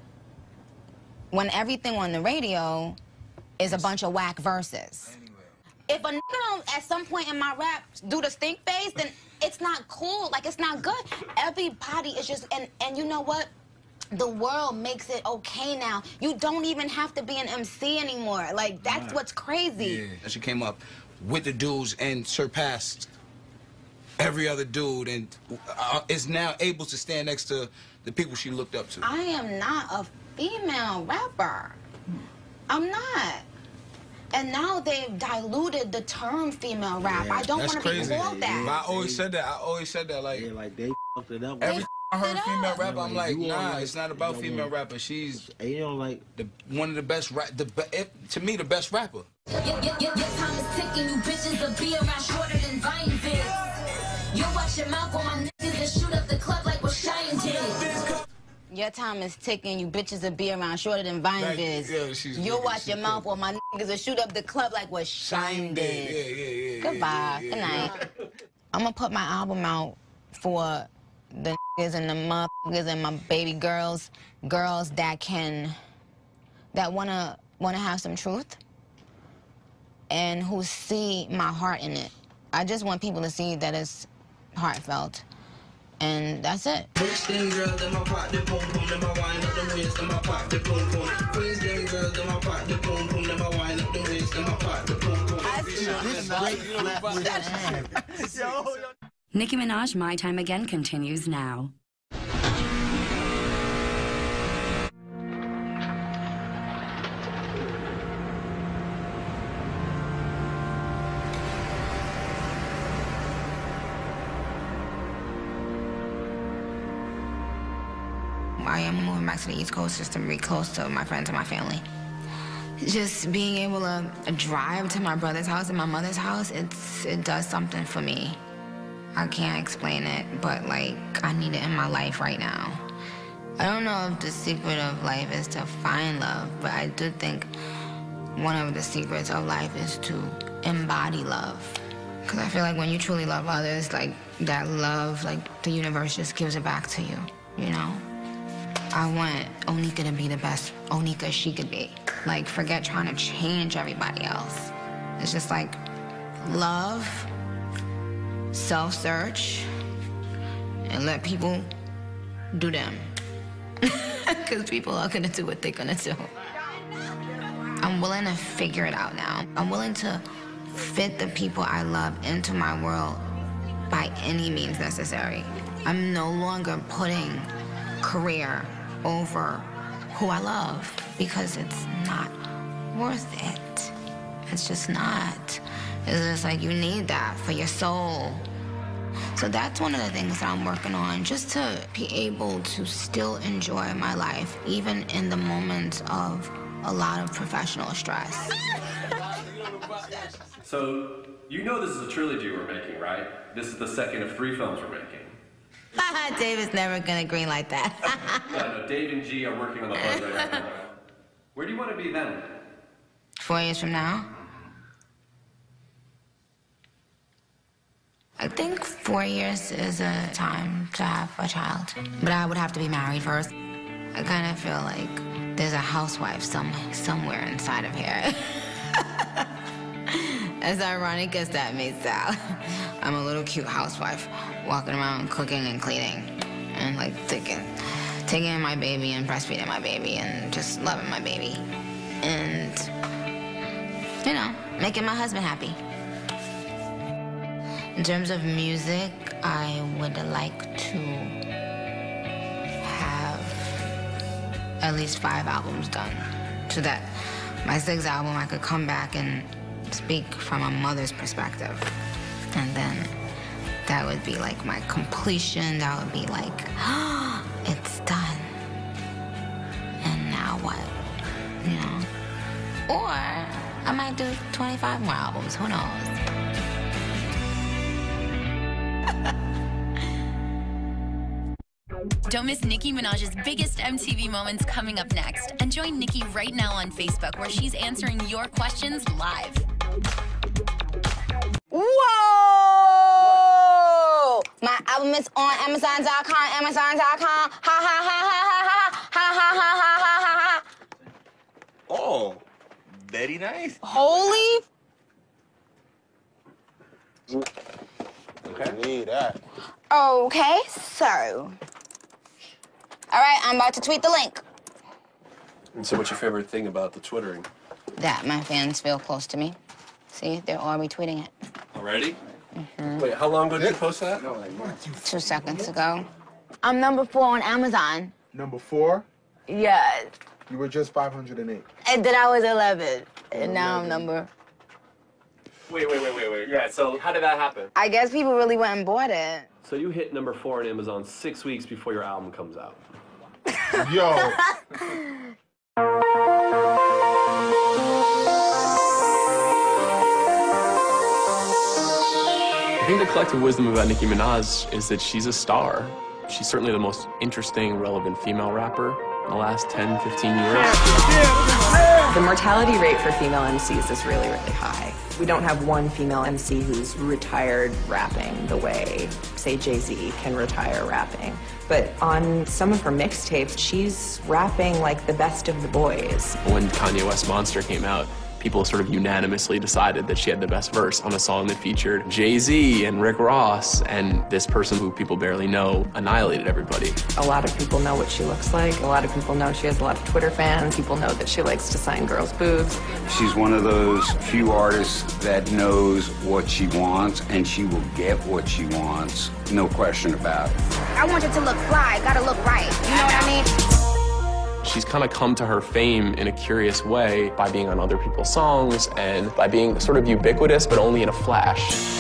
Speaker 1: When everything on the radio is a bunch of whack verses. If a nigga don't, at some point in my rap, do the stink face, then it's not cool. Like, it's not good. Everybody is just, and, and you know what? The world makes it okay now. You don't even have to be an M C anymore. Like, that's what's crazy.
Speaker 19: Yeah. She came up with the dudes and surpassed every other dude, and uh, is now able to stand next to the people she looked up to.
Speaker 1: I am not a female rapper. I'm not. And now they've diluted the term female rap. I don't
Speaker 19: That's
Speaker 1: want to be
Speaker 19: crazy.
Speaker 1: called that.
Speaker 19: But I always said that. I always said that. Like,
Speaker 18: Yeah, like they fucked it up.
Speaker 19: every time I heard female rapper, I'm
Speaker 18: Yeah,
Speaker 19: like,
Speaker 18: you are
Speaker 19: nah,
Speaker 18: like-
Speaker 19: it's not about
Speaker 18: you
Speaker 19: female
Speaker 18: know,
Speaker 19: rapper. She's
Speaker 18: you know, like
Speaker 19: the one of the best rap. The be, it, to me, the best rapper.
Speaker 17: Your, your, your, your time is ticking, you bitches will be around shorter than Vine vids. You watch your mouth on my niggas and shoot up the club like what Cheyenne did.
Speaker 1: Your time is ticking. You bitches will be around shorter than Vine
Speaker 19: Like,
Speaker 1: vids.
Speaker 19: yeah, she's
Speaker 1: You'll
Speaker 19: good,
Speaker 1: watch
Speaker 19: she's
Speaker 1: your mouth or my niggas will shoot up the club like what Shine did.
Speaker 19: Yeah, yeah, yeah.
Speaker 1: Goodbye.
Speaker 19: yeah, yeah,
Speaker 1: Good
Speaker 19: yeah.
Speaker 1: night. I'm gonna put my album out for the niggas and the motherfuckers and my baby girls, girls that can, that wanna wanna have some truth, and who see my heart in it. I just want people to see that it's heartfelt. And that's it.
Speaker 20: Rich them girls in my pocket, boom boom, then my wine up them waist in my pocket, boom boom. Queens them girls in my pocket, boom boom, then my wine up them waist in my pocket, boom boom.
Speaker 21: Nicki Minaj, My Time Again continues now.
Speaker 1: I am moving back to the East Coast just to be close to my friends and my family. Just being able to drive to my brother's house and my mother's house, it's it does something for me. I can't explain it, but like I need it in my life right now. I don't know if the secret of life is to find love, but I do think one of the secrets of life is to embody love. Because I feel like when you truly love others, like that love, like the universe just gives it back to you, you know? I want Onika to be the best Onika she could be. Like, forget trying to change everybody else. It's just like love, self-search, and let people do them. Because people are gonna do what they're gonna do. I'm willing to figure it out now. I'm willing to fit the people I love into my world by any means necessary. I'm no longer putting career over who I love because it's not worth it. It's just not. It's just like you need that for your soul. So that's one of the things that I'm working on, just to be able to still enjoy my life, even in the moments of a lot of professional stress.
Speaker 9: So, you know this is a trilogy we're making, right? This is the second of three films we're making.
Speaker 1: David's never gonna agree like that.
Speaker 9: Yeah, no, Dave and G are working on the budget right now. Where do you want to be then?
Speaker 1: Four years from now? I think four years is a time to have a child, but I would have to be married first. I kind of feel like there's a housewife some, somewhere inside of here. As ironic as that may sound, I'm a little cute housewife walking around cooking and cleaning and like taking, taking in my baby and breastfeeding my baby and just loving my baby. And, you know, making my husband happy. In terms of music, I would like to have at least five albums done so that my sixth album I could come back and speak from a mother's perspective. And then that would be like my completion. That would be like, oh, it's done. And now what? You know? Or I might do twenty-five more albums, who knows?
Speaker 3: Don't miss Nicki Minaj's biggest M T V moments coming up next. And join Nicki right now on Facebook, where she's answering your questions live.
Speaker 1: Whoa! My album is on Amazon dot com, Amazon dot com. Ha ha ha ha ha ha ha ha ha ha ha ha.
Speaker 22: Oh, very nice.
Speaker 1: Holy.
Speaker 22: Okay. Need that.
Speaker 1: Okay, so. All right, I'm about to tweet the link.
Speaker 10: And so what's your favorite thing about the twittering?
Speaker 1: That my fans feel close to me. See, they're all retweeting it.
Speaker 10: Already?
Speaker 1: Mm-hmm.
Speaker 10: Wait, how long ago did you post that?
Speaker 1: Two seconds ago. I'm number four on Amazon.
Speaker 23: Number four?
Speaker 1: Yes.
Speaker 23: You were just five hundred eight.
Speaker 1: And then I was eleven. And now I'm number.
Speaker 9: Wait, wait, wait, wait, wait. Yeah, so how did that happen?
Speaker 1: I guess people really went and bought it.
Speaker 9: So you hit number four on Amazon six weeks before your album comes out.
Speaker 23: Yo.
Speaker 9: I think the collective wisdom about Nicki Minaj is that she's a star. She's certainly the most interesting, relevant female rapper in the last ten, fifteen years.
Speaker 24: The mortality rate for female M Cs is really, really high. We don't have one female M C who's retired rapping the way, say, Jay-Z can retire rapping. But on some of her mixtapes, she's rapping like the best of the boys.
Speaker 9: When Kanye West Monster came out, people sort of unanimously decided that she had the best verse on a song that featured Jay-Z and Rick Ross, and this person who people barely know annihilated everybody.
Speaker 24: A lot of people know what she looks like. A lot of people know she has a lot of Twitter fans. People know that she likes to sign girls' boobs.
Speaker 25: She's one of those few artists that knows what she wants, and she will get what she wants, no question about it.
Speaker 1: I want it to look fly, gotta look right. You know what I mean?
Speaker 9: She's kind of come to her fame in a curious way by being on other people's songs and by being sort of ubiquitous, but only in a flash.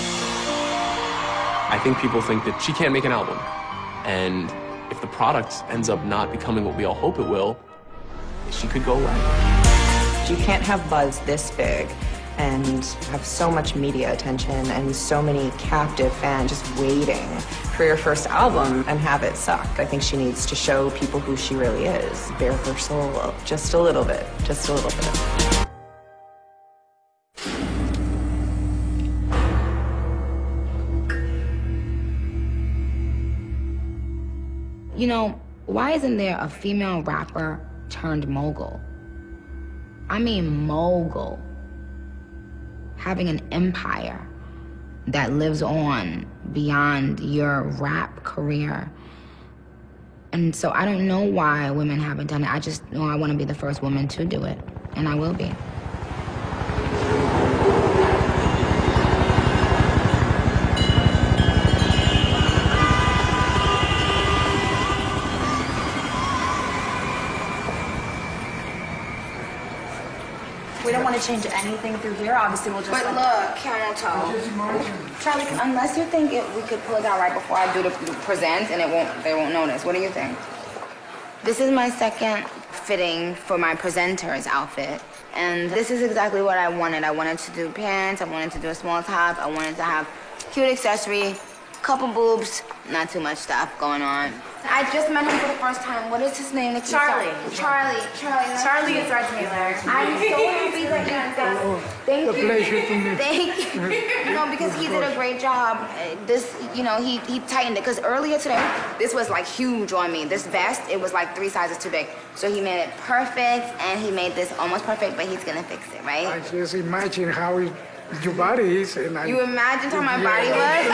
Speaker 9: I think people think that she can't make an album. And if the product ends up not becoming what we all hope it will, she could go away.
Speaker 24: You can't have buzz this big and have so much media attention and so many captive fans just waiting for your first album and have it suck. I think she needs to show people who she really is, bare her soul just a little bit, just a little bit.
Speaker 1: You know, why isn't there a female rapper turned mogul? I mean mogul. Having an empire that lives on beyond your rap career. And so I don't know why women haven't done it. I just know I want to be the first woman to do it, and I will be.
Speaker 26: We don't want to change anything through here. Obviously, we'll just.
Speaker 1: But look, camel toe. Charlie, unless you think it, we could pull it out right before I do the, the present, and it won't, they won't notice. What do you think? This is my second fitting for my presenter's outfit, and this is exactly what I wanted. I wanted to do pants. I wanted to do a small top. I wanted to have cute accessory, couple boobs, not too much stuff going on.
Speaker 2: I just met him for the first time. What is his name?
Speaker 26: Charlie.
Speaker 2: Charlie. Charlie. Nice
Speaker 26: Charlie is our Taylor.
Speaker 2: I'm so happy that you guys. Thank
Speaker 18: The
Speaker 2: you.
Speaker 18: pleasure to me.
Speaker 2: Thank you. No, because he did a great job. Uh, This, you know, he he tightened it. Because earlier today, this was like huge on me. This vest, it was like three sizes too big. So he made it perfect, and he made this almost perfect. But he's gonna fix it, right?
Speaker 4: I just imagine how it, your body is, and I.
Speaker 2: You imagined how my body was?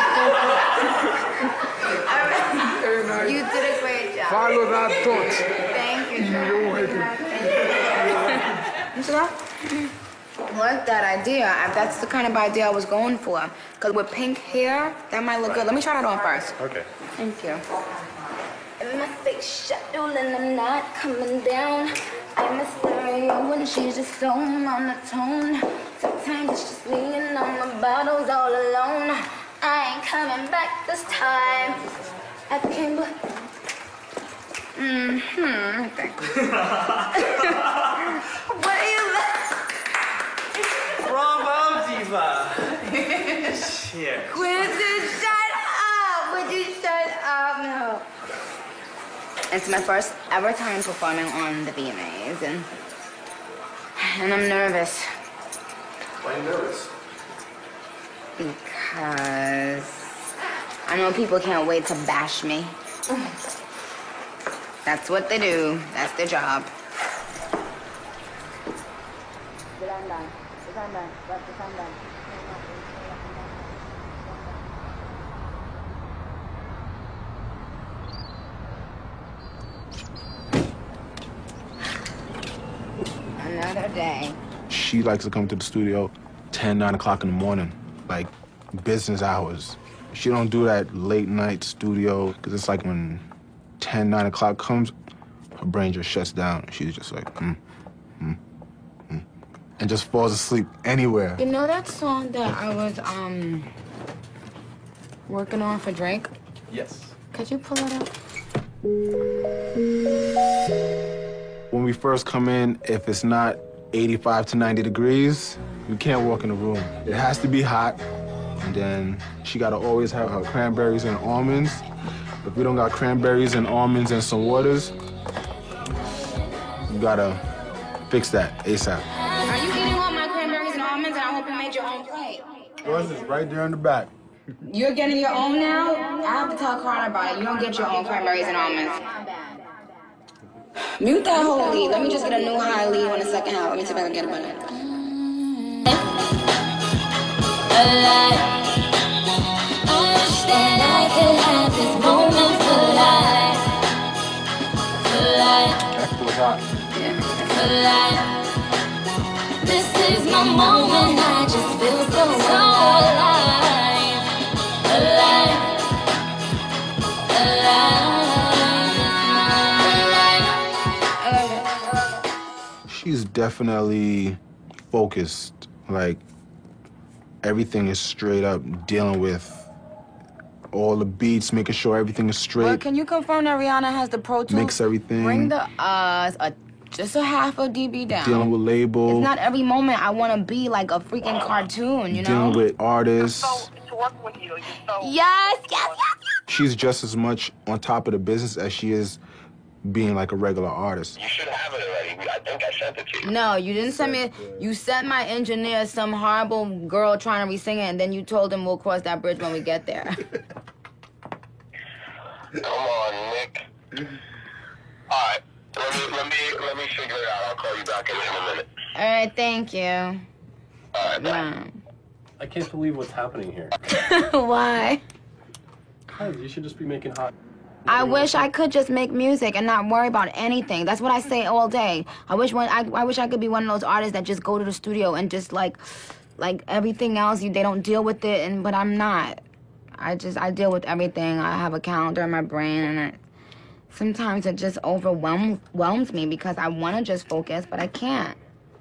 Speaker 2: You did a great job.
Speaker 4: Follow that thought.
Speaker 2: Thank you.
Speaker 4: You're welcome.
Speaker 2: You see that? Like that idea. I- That's the kind of idea I was going for. Because with pink hair, that might look good. Let me try that on first.
Speaker 5: Okay.
Speaker 2: Thank you. And my face shadowed and I'm not coming down. I'm a stereo when she's just so monotone. Sometimes it's just me and all my bottles all alone. I ain't coming back this time. I can't believe. Mm-hmm. What are you
Speaker 15: Bravo, Diva. Shit.
Speaker 2: Quincy, shut up! Would you shut up? No. It's my first ever time performing on the V M As, and and I'm nervous.
Speaker 10: Why are you nervous?
Speaker 2: Because I know people can't wait to bash me. That's what they do. That's their job. Another day.
Speaker 18: She likes to come to the studio ten, nine o'clock in the morning, like business hours. She don't do that late night studio, because it's like when ten, nine o'clock comes, her brain just shuts down. She's just like, mm, mm, mm, and just falls asleep anywhere.
Speaker 2: You know that song that I was um working on for Drake?
Speaker 9: Yes.
Speaker 2: Could you pull it up?
Speaker 18: When we first come in, if it's not eighty-five to ninety degrees, we can't walk in the room. It has to be hot, and then she gotta always have her cranberries and almonds. If we don't got cranberries and almonds and some waters, you gotta fix that ASAP.
Speaker 2: Are you eating all my cranberries and almonds? And I hope you made your own plate.
Speaker 18: Yours is right there in the back.
Speaker 2: You're getting your own now? I have to tell Carter about it. You don't get your own cranberries and almonds. Mute that whole lead. Let me just get a new high lead on the second half. Let me see if I can get a minute.
Speaker 17: I wish that I could have this moment for life. For life.
Speaker 18: That was hot.
Speaker 17: For life. This is my moment. I just feel so alive. Alive. Alive.
Speaker 18: She's definitely focused. Like, everything is straight up, dealing with all the beats, making sure everything is straight.
Speaker 2: Well, can you confirm that Rihanna has the Pro Tools?
Speaker 18: Mix everything.
Speaker 2: Bring the uh, a, just a half a dB down.
Speaker 18: Dealing with label.
Speaker 2: It's not every moment I want to be like a freaking cartoon, you know?
Speaker 18: Dealing with artists.
Speaker 2: Yes, yes, yes.
Speaker 18: She's just as much on top of the business as she is being like a regular artist.
Speaker 22: You should have it already. I think I sent it to you.
Speaker 2: No, you didn't send me. You sent my engineer some horrible girl trying to re-sing it, and then you told him we'll cross that bridge when we get there.
Speaker 22: Come on, Nick. All right. Let me, let me, let me figure it out. I'll call you back in a minute.
Speaker 2: All right, thank you.
Speaker 22: All right,
Speaker 2: bye.
Speaker 15: I can't believe what's happening here.
Speaker 2: Why?
Speaker 15: Guys, you should just be making hot.
Speaker 2: I wish I could just make music and not worry about anything. That's what I say all day. I wish when I, I wish I could be one of those artists that just go to the studio and just like, like everything else, you, they don't deal with it. And but I'm not. I just I deal with everything. I have a calendar in my brain, and I, sometimes it just overwhelms whelms me because I want to just focus, but I can't.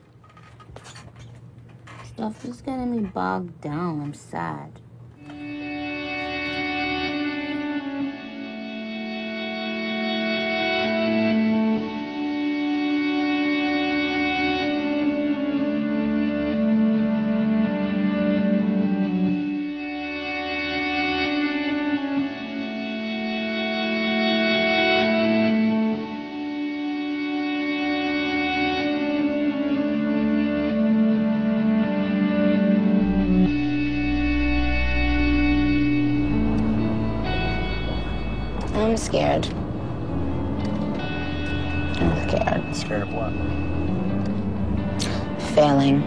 Speaker 1: Stuff is getting me bogged down. I'm sad.
Speaker 2: scared. I'm scared.
Speaker 15: Scared of what?
Speaker 2: Failing.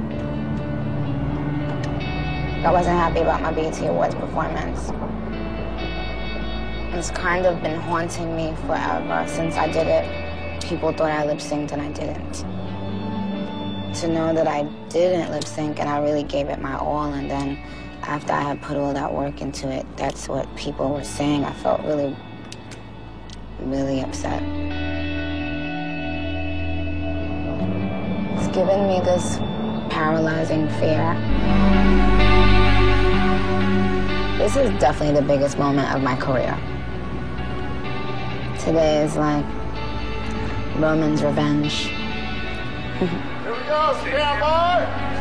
Speaker 2: I wasn't happy about my B E T Awards performance. It's kind of been haunting me forever since I did it. People thought I lip synced and I didn't. To know that I didn't lip sync and I really gave it my all, and then after I had put all that work into it, that's what people were saying. I felt really, really upset. It's given me this paralyzing fear. This is definitely the biggest moment of my career. Today is like Roman's revenge.
Speaker 23: Here we go, stand by!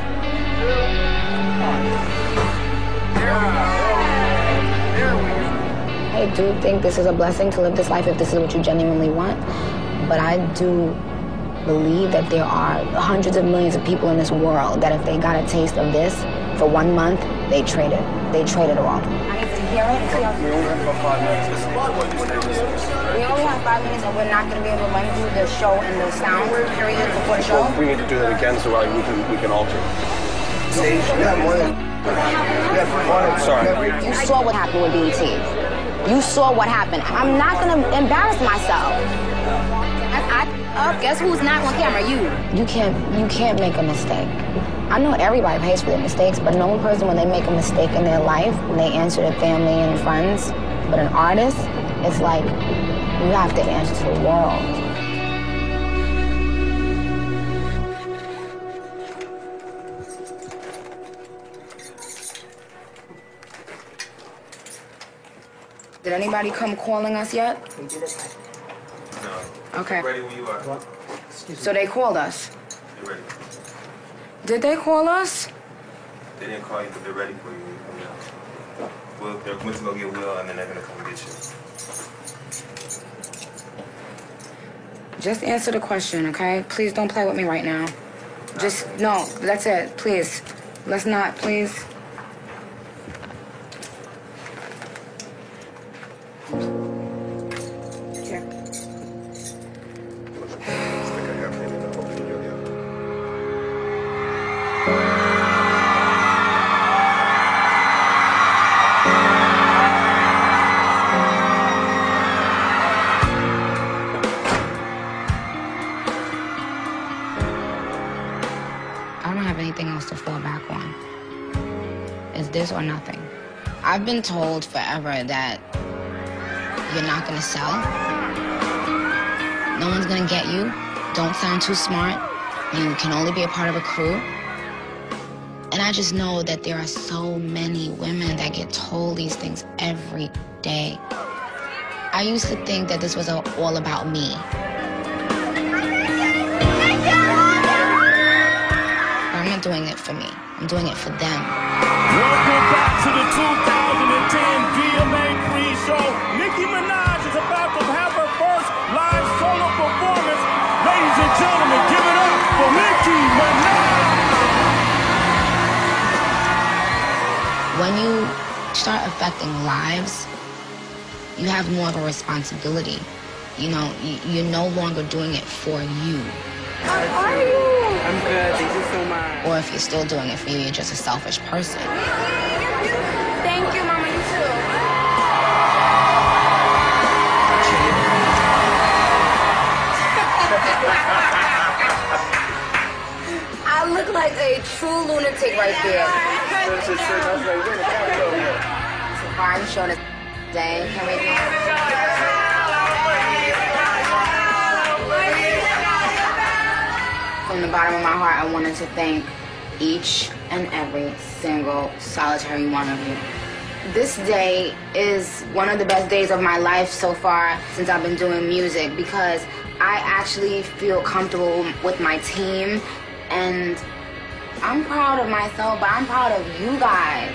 Speaker 2: I do think this is a blessing to live this life if this is what you genuinely want. But I do believe that there are hundreds of millions of people in this world that if they got a taste of this for one month, they trade it. They trade it all. I need to hear it.
Speaker 15: We only have about five minutes.
Speaker 2: We only have five minutes and we're not going to be able to run through the show and the sound period before the show?
Speaker 15: Well, we need to do that again so like, we can we can alter.
Speaker 23: Stage, you got more than...
Speaker 15: Sorry.
Speaker 2: You saw what happened with B E T. You saw what happened. I'm not going to embarrass myself. I, I, uh, guess who's not on camera? You. You can't, you can't make a mistake. I know everybody pays for their mistakes, but no person, when they make a mistake in their life, when they answer to family and friends, but an artist, it's like you have to answer to the world. Did anybody come calling us yet?
Speaker 5: No.
Speaker 2: Okay.
Speaker 5: Ready when you are.
Speaker 2: So they called us.
Speaker 5: They're ready.
Speaker 2: Did they call us?
Speaker 5: They didn't call you, but they're ready for you when you come down. Well, they're going to go get Will, and then they're going to come get you.
Speaker 2: Just answer the question, okay? Please don't play with me right now. Just, no, that's it, please. Let's not, please. I don't have anything else to fall back on. It's this or nothing. I've been told forever that you're not gonna sell. No one's gonna get you. Don't sound too smart. You can only be a part of a crew. And I just know that there are so many women that get told these things every day. I used to think that this was all about me. I'm not doing it for me. I'm doing it for them.
Speaker 6: Welcome back to the two thousand ten V M A pre-show. Nicki Minaj is about to have her first live solo performance. Ladies and gentlemen, give it up for Nicki Minaj.
Speaker 2: When you start affecting lives, you have more of a responsibility. You know, you're no longer doing it for you.
Speaker 11: How are you? I'm good, thank you so much.
Speaker 2: Or if you're still doing it for you, you're just a selfish person.
Speaker 11: Thank you, Mama, you too.
Speaker 2: I look like a true lunatic right there. It's a fine show today. Can we do From the bottom of my heart, I wanted to thank each and every single solitary one of you. This day is one of the best days of my life so far since I've been doing music because I actually feel comfortable with my team and I'm proud of myself, but I'm proud of you guys.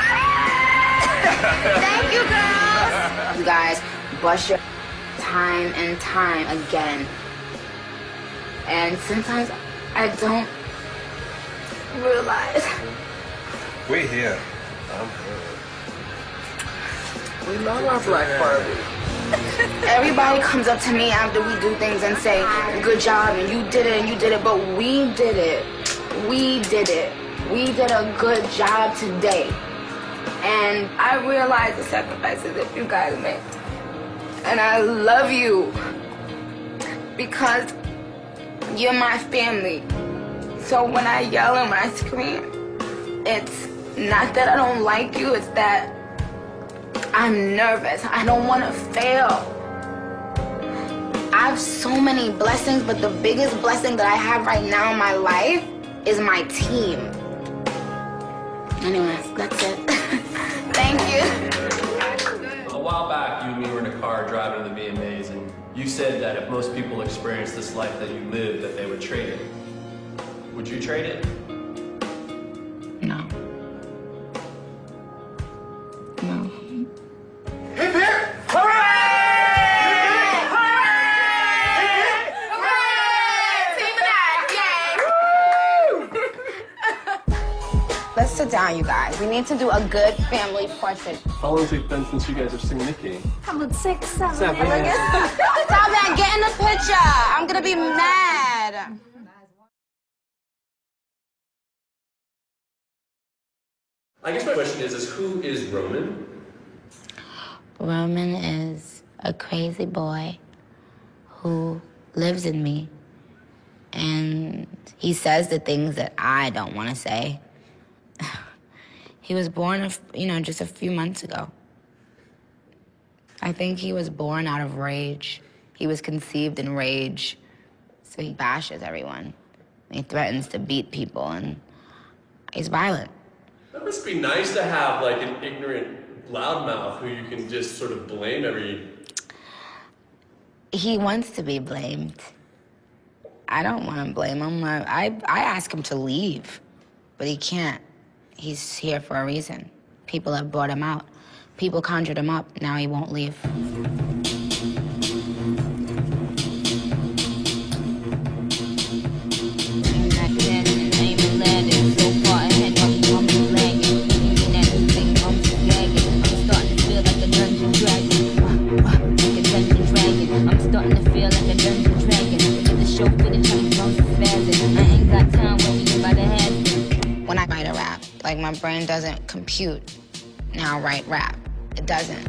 Speaker 2: Thank you, girls. You guys bust your time and time again. And sometimes I don't realize.
Speaker 5: We're here. I'm
Speaker 23: We love our black Barbie.
Speaker 2: Everybody comes up to me after we do things and say, good job, and you did it, and you did it, but we did it. We did it. We did a good job today. And I realize the sacrifices that you guys made. And I love you because you're my family. So when I yell and when I scream, it's not that I don't like you, it's that I'm nervous. I don't want to fail. I have so many blessings, but the biggest blessing that I have right now in my life is my team. Anyways, that's it. Thank you.
Speaker 9: A while back, you and me were in a car driving to the V M As, and you said that if most people experienced this life that you live, that they would trade it. Would you trade it?
Speaker 2: No. No.
Speaker 23: Hip hip!
Speaker 2: Let's sit down, you guys. We need to do a good family portrait.
Speaker 9: How long has it been since you guys have seen Nikki?
Speaker 2: About six, seven.
Speaker 9: Seven.
Speaker 2: Stop that! Get in the picture. I'm gonna be mad.
Speaker 9: I guess my question is, is who is Roman?
Speaker 1: Roman is a crazy boy who lives in me. And he says the things that I don't want to say. He was born, you know, just a few months ago. I think he was born out of rage. He was conceived in rage. So he bashes everyone. He threatens to beat people, and he's violent.
Speaker 9: That must be nice to have, like, an ignorant loudmouth who you can just sort of blame every...
Speaker 1: He wants to be blamed. I don't want to blame him. I, I, I ask him to leave, but he can't. He's here for a reason. People have brought him out. People conjured him up. Now he won't leave. When I write a rap, like my brain doesn't compute. Now write rap. It doesn't.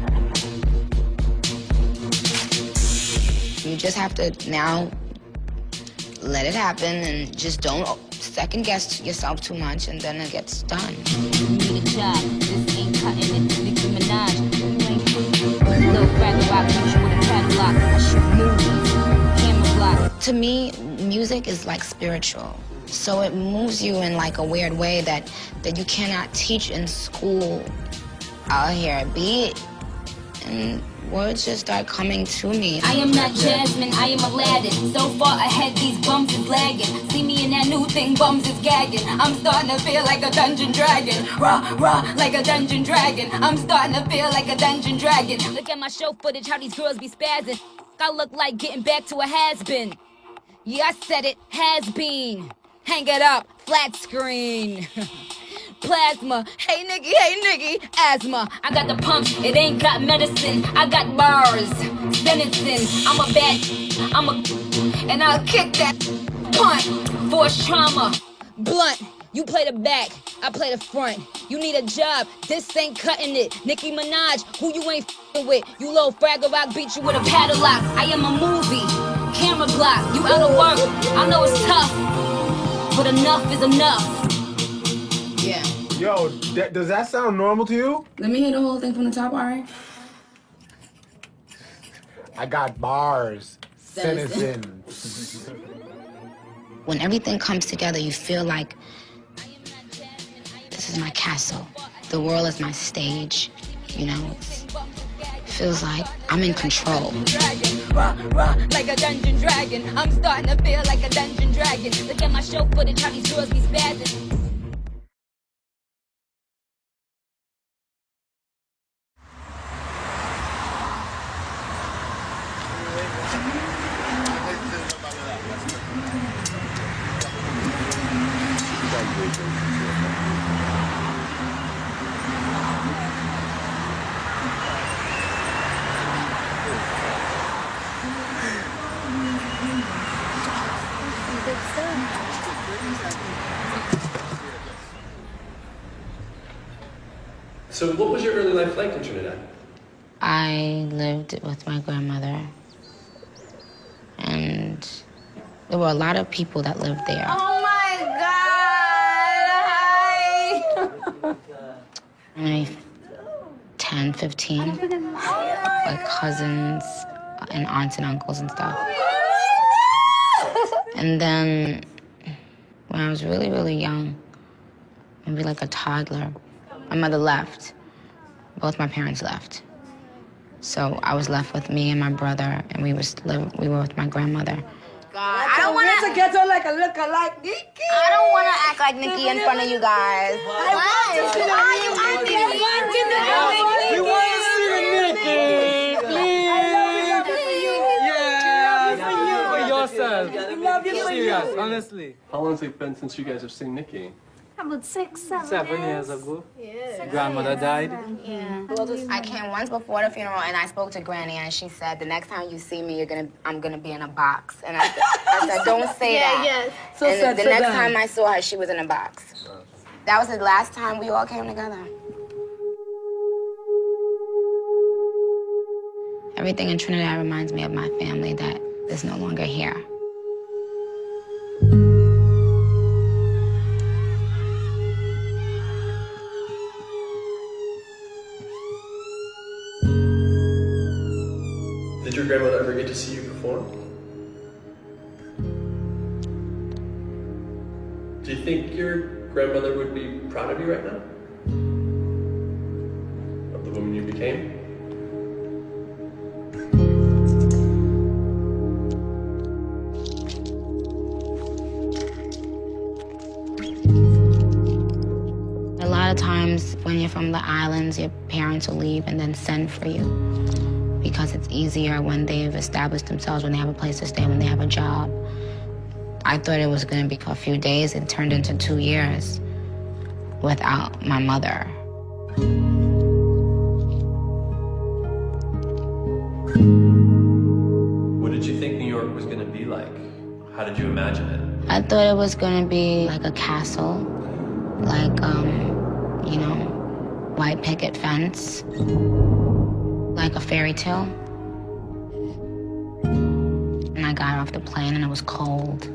Speaker 1: You just have to now let it happen and just don't second guess yourself too much, and then it gets done. You need a job. This ain't cutting it. Nicki Minaj. You ain't little fraggle rock picture with a catalog. I shoot movies, camera blocks. To me, music is like spiritual. So it moves you in like a weird way that, that you cannot teach in school. I'll hear a beat and words just start coming to me.
Speaker 17: I am not Jasmine, I am Aladdin. So far ahead, these bums is lagging. See me in that new thing, bums is gagging. I'm starting to feel like a dungeon dragon. Rah, rah, like a dungeon dragon. I'm starting to feel like a dungeon dragon. Look at my show footage, how these girls be spazzing. I look like getting back to a has-been. Yeah, I said it, has-been. Hang it up, flat screen. Plasma, hey Nikki, hey Nikki, asthma. I got the pump, it ain't got medicine. I got bars, sentencing. I'm a bad, I'm a, and I'll kick that punt. Force trauma, blunt. You play the back, I play the front. You need a job, this ain't cutting it. Nicki Minaj, who you ain't f***ing with? You little fraggle rock, beat you with a padlock. I am a movie, camera block. You out of work, I know it's tough, but enough is enough.
Speaker 2: Yeah.
Speaker 18: Yo, that, does that sound normal to you?
Speaker 2: Let me hear the whole thing from the top, all right?
Speaker 18: I got bars.
Speaker 2: Citizen.
Speaker 1: When everything comes together, you feel like this is my castle. The world is my stage, you know? It feels like I'm in control.
Speaker 17: Rah, rah, like a dungeon dragon. I'm starting to feel like a dungeon dragon. Look at my show footage, how these girls be spazzing.
Speaker 7: Good stuff.
Speaker 9: So what was your early life like in Trinidad?
Speaker 2: I lived with my grandmother, and there were a lot of people that lived there.
Speaker 1: Oh my God! Hi!
Speaker 2: Maybe ten, fifteen, like cousins and aunts and uncles and stuff. And then when I was really, really young, maybe like a toddler, my mother left. Both my parents left. So I was left with me and my brother, and we was live. We were with my grandmother.
Speaker 1: God, I don't want
Speaker 7: to get her like a look-alike Nikki.
Speaker 1: I don't want to act like Nikki in front of you guys.
Speaker 7: I want to see the Nikki. We want to see the Nikki. Please. I love you for you. Yeah. For you.
Speaker 9: For yourself.
Speaker 7: We love you for you.
Speaker 9: Honestly. How long has it been since you guys have seen Nikki?
Speaker 7: About six, seven,
Speaker 9: Seven years ago. Yeah. Grandmother died.
Speaker 7: Yeah.
Speaker 2: I came once before the funeral, and I spoke to Granny, and she said, "The next time you see me, you're gonna, I'm gonna be in a box." And I, said, I said, "Don't say
Speaker 7: Yeah,
Speaker 2: that."
Speaker 7: yes. So
Speaker 2: and
Speaker 7: sad
Speaker 2: the
Speaker 7: for
Speaker 2: next
Speaker 7: them.
Speaker 2: time I saw her, she was in a box. That was the last time we all came together. Everything in Trinidad reminds me of my family that is no longer here.
Speaker 9: Did your grandmother ever get to see you perform? Do you think your grandmother would be proud of you right now? Of the woman you became?
Speaker 2: A lot of times when you're from the islands, your parents will leave and then send for you, because it's easier when they've established themselves, when they have a place to stay, when they have a job. I thought it was going to be a few days. It turned into two years without my mother.
Speaker 9: What did you think New York was going to be like? How did you imagine it?
Speaker 2: I thought it was going to be like a castle, like, um, you know, white picket fence, like a fairy tale. And I got off the plane and it was cold.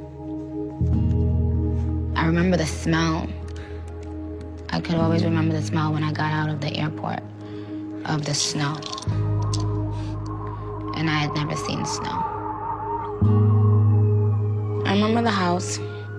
Speaker 2: I remember the smell. I could always remember the smell when I got out of the airport of the snow. And I had never seen snow. I remember the house.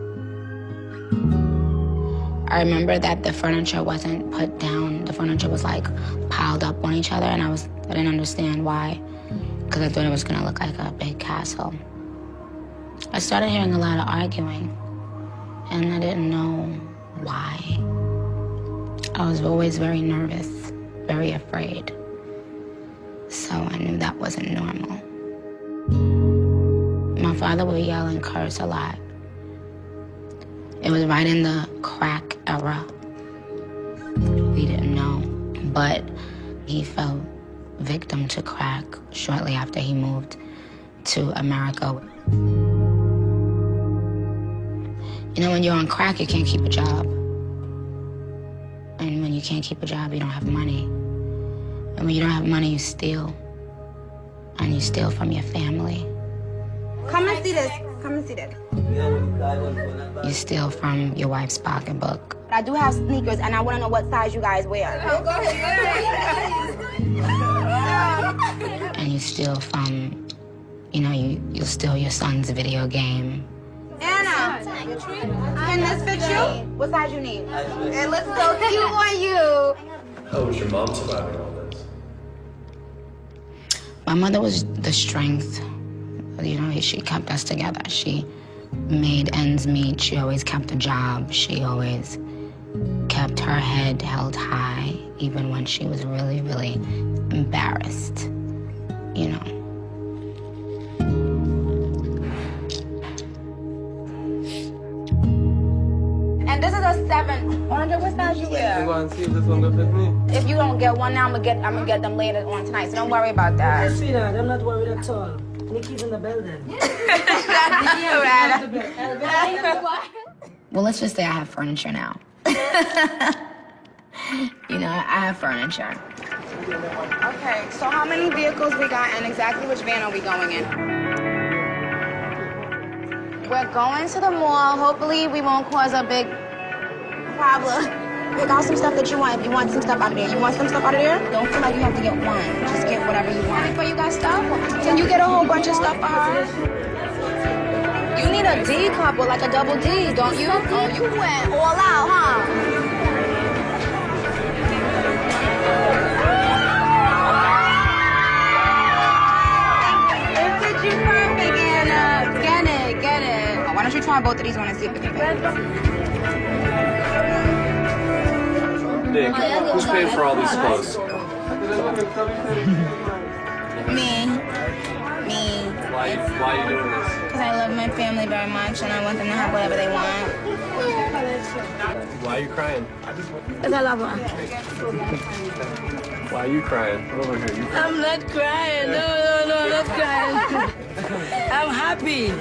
Speaker 2: I remember that the furniture wasn't put down. The furniture was like piled up on each other, and I was I didn't understand why, because I thought it was gonna look like a big castle. I started hearing a lot of arguing, and I didn't know why. I was always very nervous, very afraid. So I knew that wasn't normal. My father would yell and curse a lot. It was right in the crack era. We didn't know, but he fell victim to crack shortly after he moved to America. You know, when you're on crack, you can't keep a job. And when you can't keep a job, you don't have money. And when you don't have money, you steal. And you steal from your family.
Speaker 1: Come and see this. Come and see this.
Speaker 2: You steal from your wife's pocketbook.
Speaker 1: I do have sneakers, and I want to know what size you guys wear.
Speaker 7: Oh, go ahead.
Speaker 2: And you steal from, you know, you, you'll steal your son's video game.
Speaker 1: Anna, can this fit you? What size you need? It looks so cute on you.
Speaker 9: How was your mom surviving all this?
Speaker 2: My mother was the strength. You know, she kept us together. She made ends meet. She always kept a job. She always kept her head held high, even when she was really, really embarrassed, you know.
Speaker 1: And this is a seven. I wonder what size you wear.
Speaker 9: I'm going to see if this one will fit me.
Speaker 1: If you don't get one now, I'm gonna get I'm gonna get them later on tonight. So don't worry about that.
Speaker 7: See that? I'm not worried at all. Nikki's in the building.
Speaker 2: Well, let's just say I have furniture now. You know, I have furniture. Okay, so how many vehicles we got and exactly which van are we going in? We're going to the mall. Hopefully we won't cause a big problem. Pick out some stuff that you want. If you want some stuff out of there. You want some stuff out of there? Don't feel like you have to get one. Just get whatever you want. But you got stuff? Can you get a whole bunch of stuff for her? You need a D couple, like a double D, don't you? Oh, you went all out, huh? Did you perfect, Anna? Get it, get it. Oh, why don't you try both of these one and see if it can fit?
Speaker 10: Nick, who's paying for all these clothes?
Speaker 2: Me. Me.
Speaker 10: Why, why are you doing this?
Speaker 2: Because I love my family very much and I want them to have whatever they want.
Speaker 10: Why are you crying?
Speaker 2: Because I love them.
Speaker 10: Why are you crying? Over here. You
Speaker 7: I'm not crying. No, no, no, I'm not crying. I'm happy.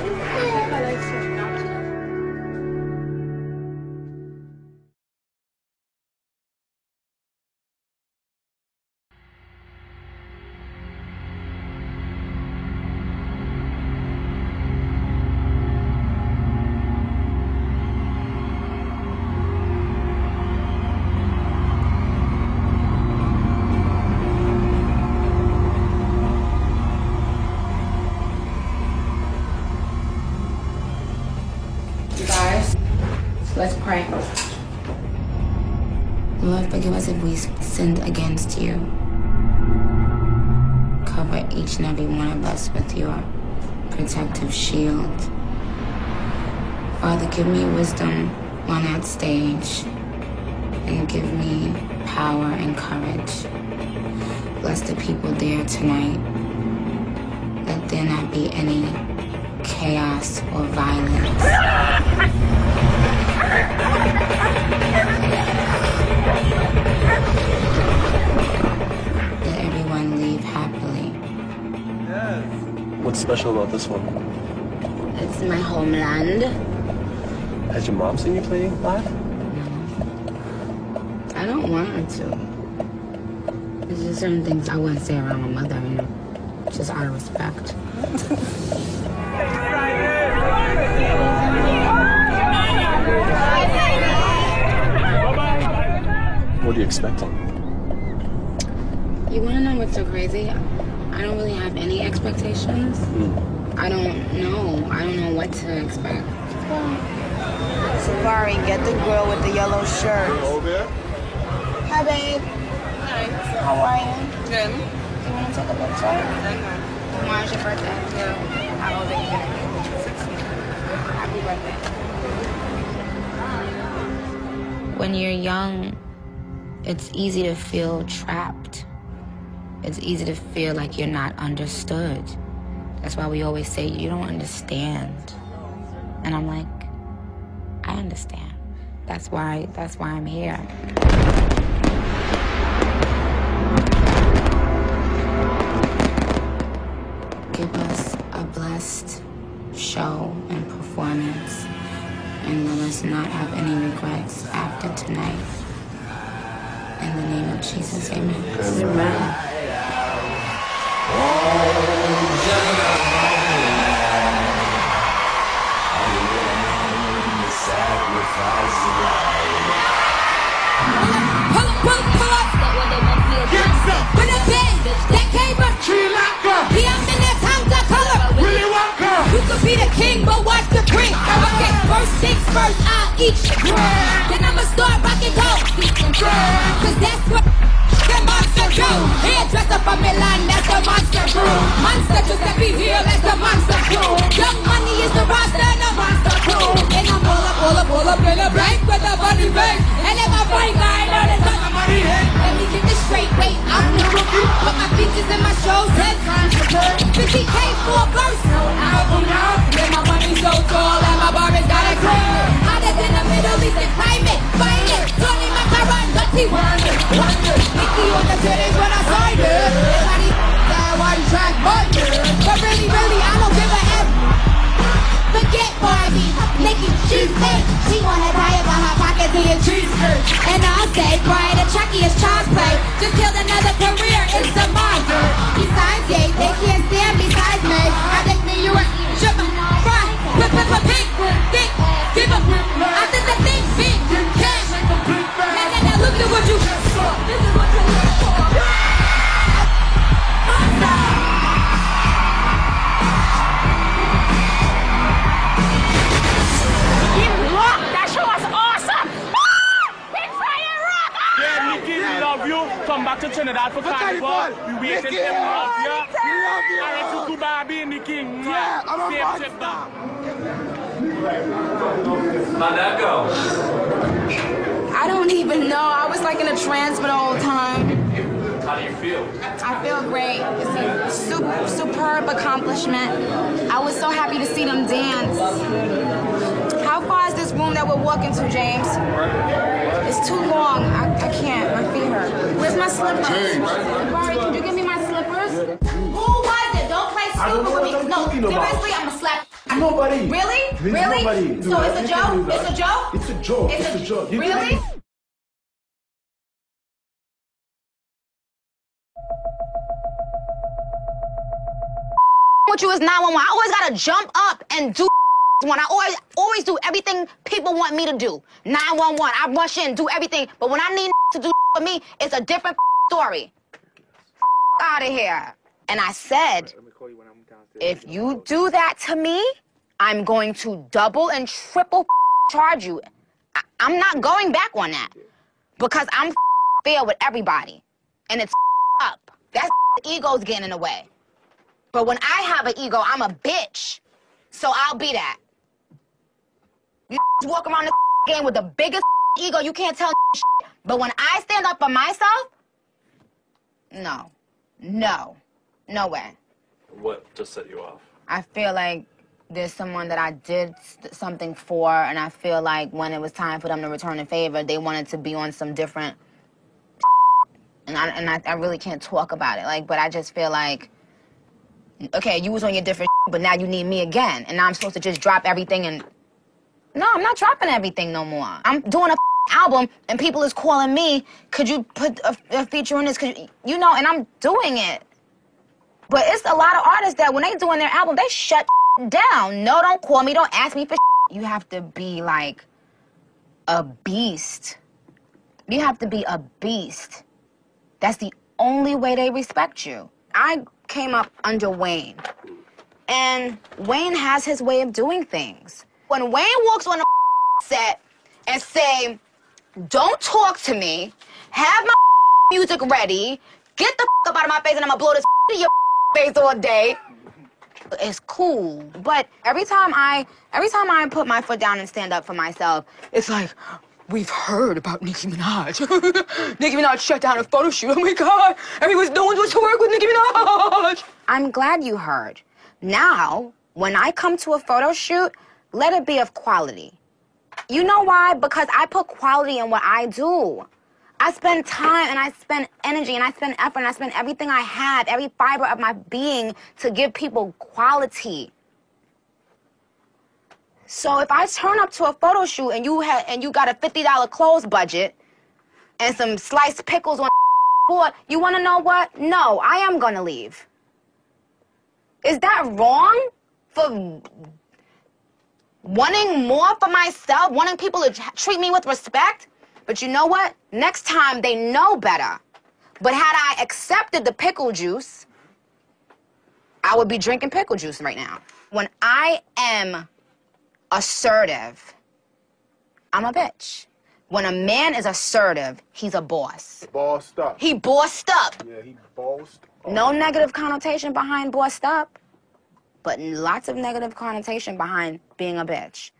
Speaker 2: Let's pray. Lord, forgive us if we sinned against you. Cover each and every one of us with your protective shield. Father, give me wisdom on that stage and give me power and courage. Bless the people there tonight. Let there not be any chaos or violence. Let everyone leave happily.
Speaker 10: What's special about this one?
Speaker 2: It's my homeland.
Speaker 10: Has your mom seen you play live?
Speaker 2: I don't want her to. There's just certain things I wouldn't say around my mother, you know, just out of respect.
Speaker 10: What are you expecting?
Speaker 2: You want to know what's so crazy? I don't really have any expectations.
Speaker 10: Mm.
Speaker 2: I don't know. I don't know what to expect. Safari, get the girl with the yellow shirt.
Speaker 23: Over there?
Speaker 2: Hi, babe.
Speaker 11: Hi.
Speaker 2: How are you?
Speaker 11: Good.
Speaker 2: You want to take a picture? Tomorrow's your birthday. Yeah. How old are you going to be? sixteen. Happy birthday. When you're young, it's easy to feel trapped. It's easy to feel like you're not understood. That's why we always say, you don't understand. And I'm like, I understand. That's why, that's why I'm here. Give us a blessed show and performance, and let us not have any regrets after tonight. In the name of Jesus, amen. Amen.
Speaker 8: You could be the king, but watch the queen. Okay, first things first, I'll eat your then I'ma start rocking gold. Cause that's what the monster do. Here dressed up a Milan, that's the monster crew. Monster just to be here, that's the monster crew. Young Money is the roster and the monster crew. And I'm all up, all up, all up in a blank with a funny face. And if I break, I know that's what my money is. Let me get this straight, wait, I'm the rookie. Put my features in my shows, ten times a turn. fifty K for a verse. Album now, then my money so tall and my bar is got a clear. Hotter than the Middle Eastern climate. Find it, Tony Macaron, dirty wonder, wonder. Nicky on the titties when I signed it. Everybody that one track wonder. But really,
Speaker 6: Trinidad for carnival. We waiting for love, yeah. Alright, to Kubabi and the king.
Speaker 7: Yeah, I'm a
Speaker 6: Safe trip back.
Speaker 10: How'd that go?
Speaker 2: I don't even know. I was like in a trance for the whole time.
Speaker 10: How do you feel?
Speaker 2: I feel great. It's a super, superb accomplishment. I was so happy to see them dance. How far is this room that we're walking to, James? It's too long. I, I can't. My feet hurt. Where's my slippers? Barry, can you give me my slippers? Who was it? Don't play stupid with me. No, seriously, I'm gonna slap.
Speaker 18: Nobody.
Speaker 2: Really?
Speaker 18: There's
Speaker 2: Really?
Speaker 18: nobody.
Speaker 2: So it's a joke? It's a joke?
Speaker 18: It's a joke.
Speaker 2: It's
Speaker 18: It's
Speaker 2: a
Speaker 18: a joke. You
Speaker 2: Really?
Speaker 18: can-
Speaker 2: With you is nine one one. I always gotta jump up and do when I always always do everything people want me to do. nine one one. I rush in, do everything. But when I need to do for me, it's a different story. Out of here. And I said, if you do that to me, I'm going to double and triple charge you. I I'm not going back on that because I'm fair with everybody. And it's up. That ego's getting in the way. But when I have an ego, I'm a bitch. So I'll be that. You walk around the game with the biggest ego, you can't tell shit. But when I stand up for myself, no. No. No way.
Speaker 9: What just set you off?
Speaker 2: I feel like there's someone that I did something for, and I feel like when it was time for them to return the favor, they wanted to be on some different and I, and I, I really can't talk about it. Like, but I just feel like, okay, you was on your different but now you need me again. And now I'm supposed to just drop everything and... No, I'm not dropping everything no more. I'm doing a album and people is calling me, could you put a, a feature on this? Could you, you know, and I'm doing it. But it's a lot of artists that when they doing their album, they shut down. No, don't call me, don't ask me for You have to be like a beast. You have to be a beast. That's the only way they respect you. I came up under Wayne. And Wayne has his way of doing things. When Wayne walks on a set and say, don't talk to me, have my music ready, get the up out of my face and I'm gonna blow this in your face all day, it's cool. But every time I, every time I put my foot down and stand up for myself, it's like, we've heard about Nicki Minaj. Nicki Minaj shut down a photo shoot. Oh my God, everyone's no one wants to work with Nicki Minaj. I'm glad you heard. Now, when I come to a photo shoot, let it be of quality. You know why? Because I put quality in what I do. I spend time and I spend energy and I spend effort and I spend everything I have, every fiber of my being to give people quality. So if I turn up to a photo shoot and you had and you got a fifty dollar clothes budget and some sliced pickles on board, you want to know what? No, I am gonna leave. Is that wrong for wanting more for myself, wanting people to treat me with respect? But you know what? Next time they know better. But had I accepted the pickle juice, I would be drinking pickle juice right now. When I am assertive, I'm a bitch. When a man is assertive, he's a boss.
Speaker 18: Bossed up.
Speaker 2: He bossed up.
Speaker 18: Yeah, he bossed up.
Speaker 2: No negative connotation behind bossed up, but lots of negative connotation behind being a bitch.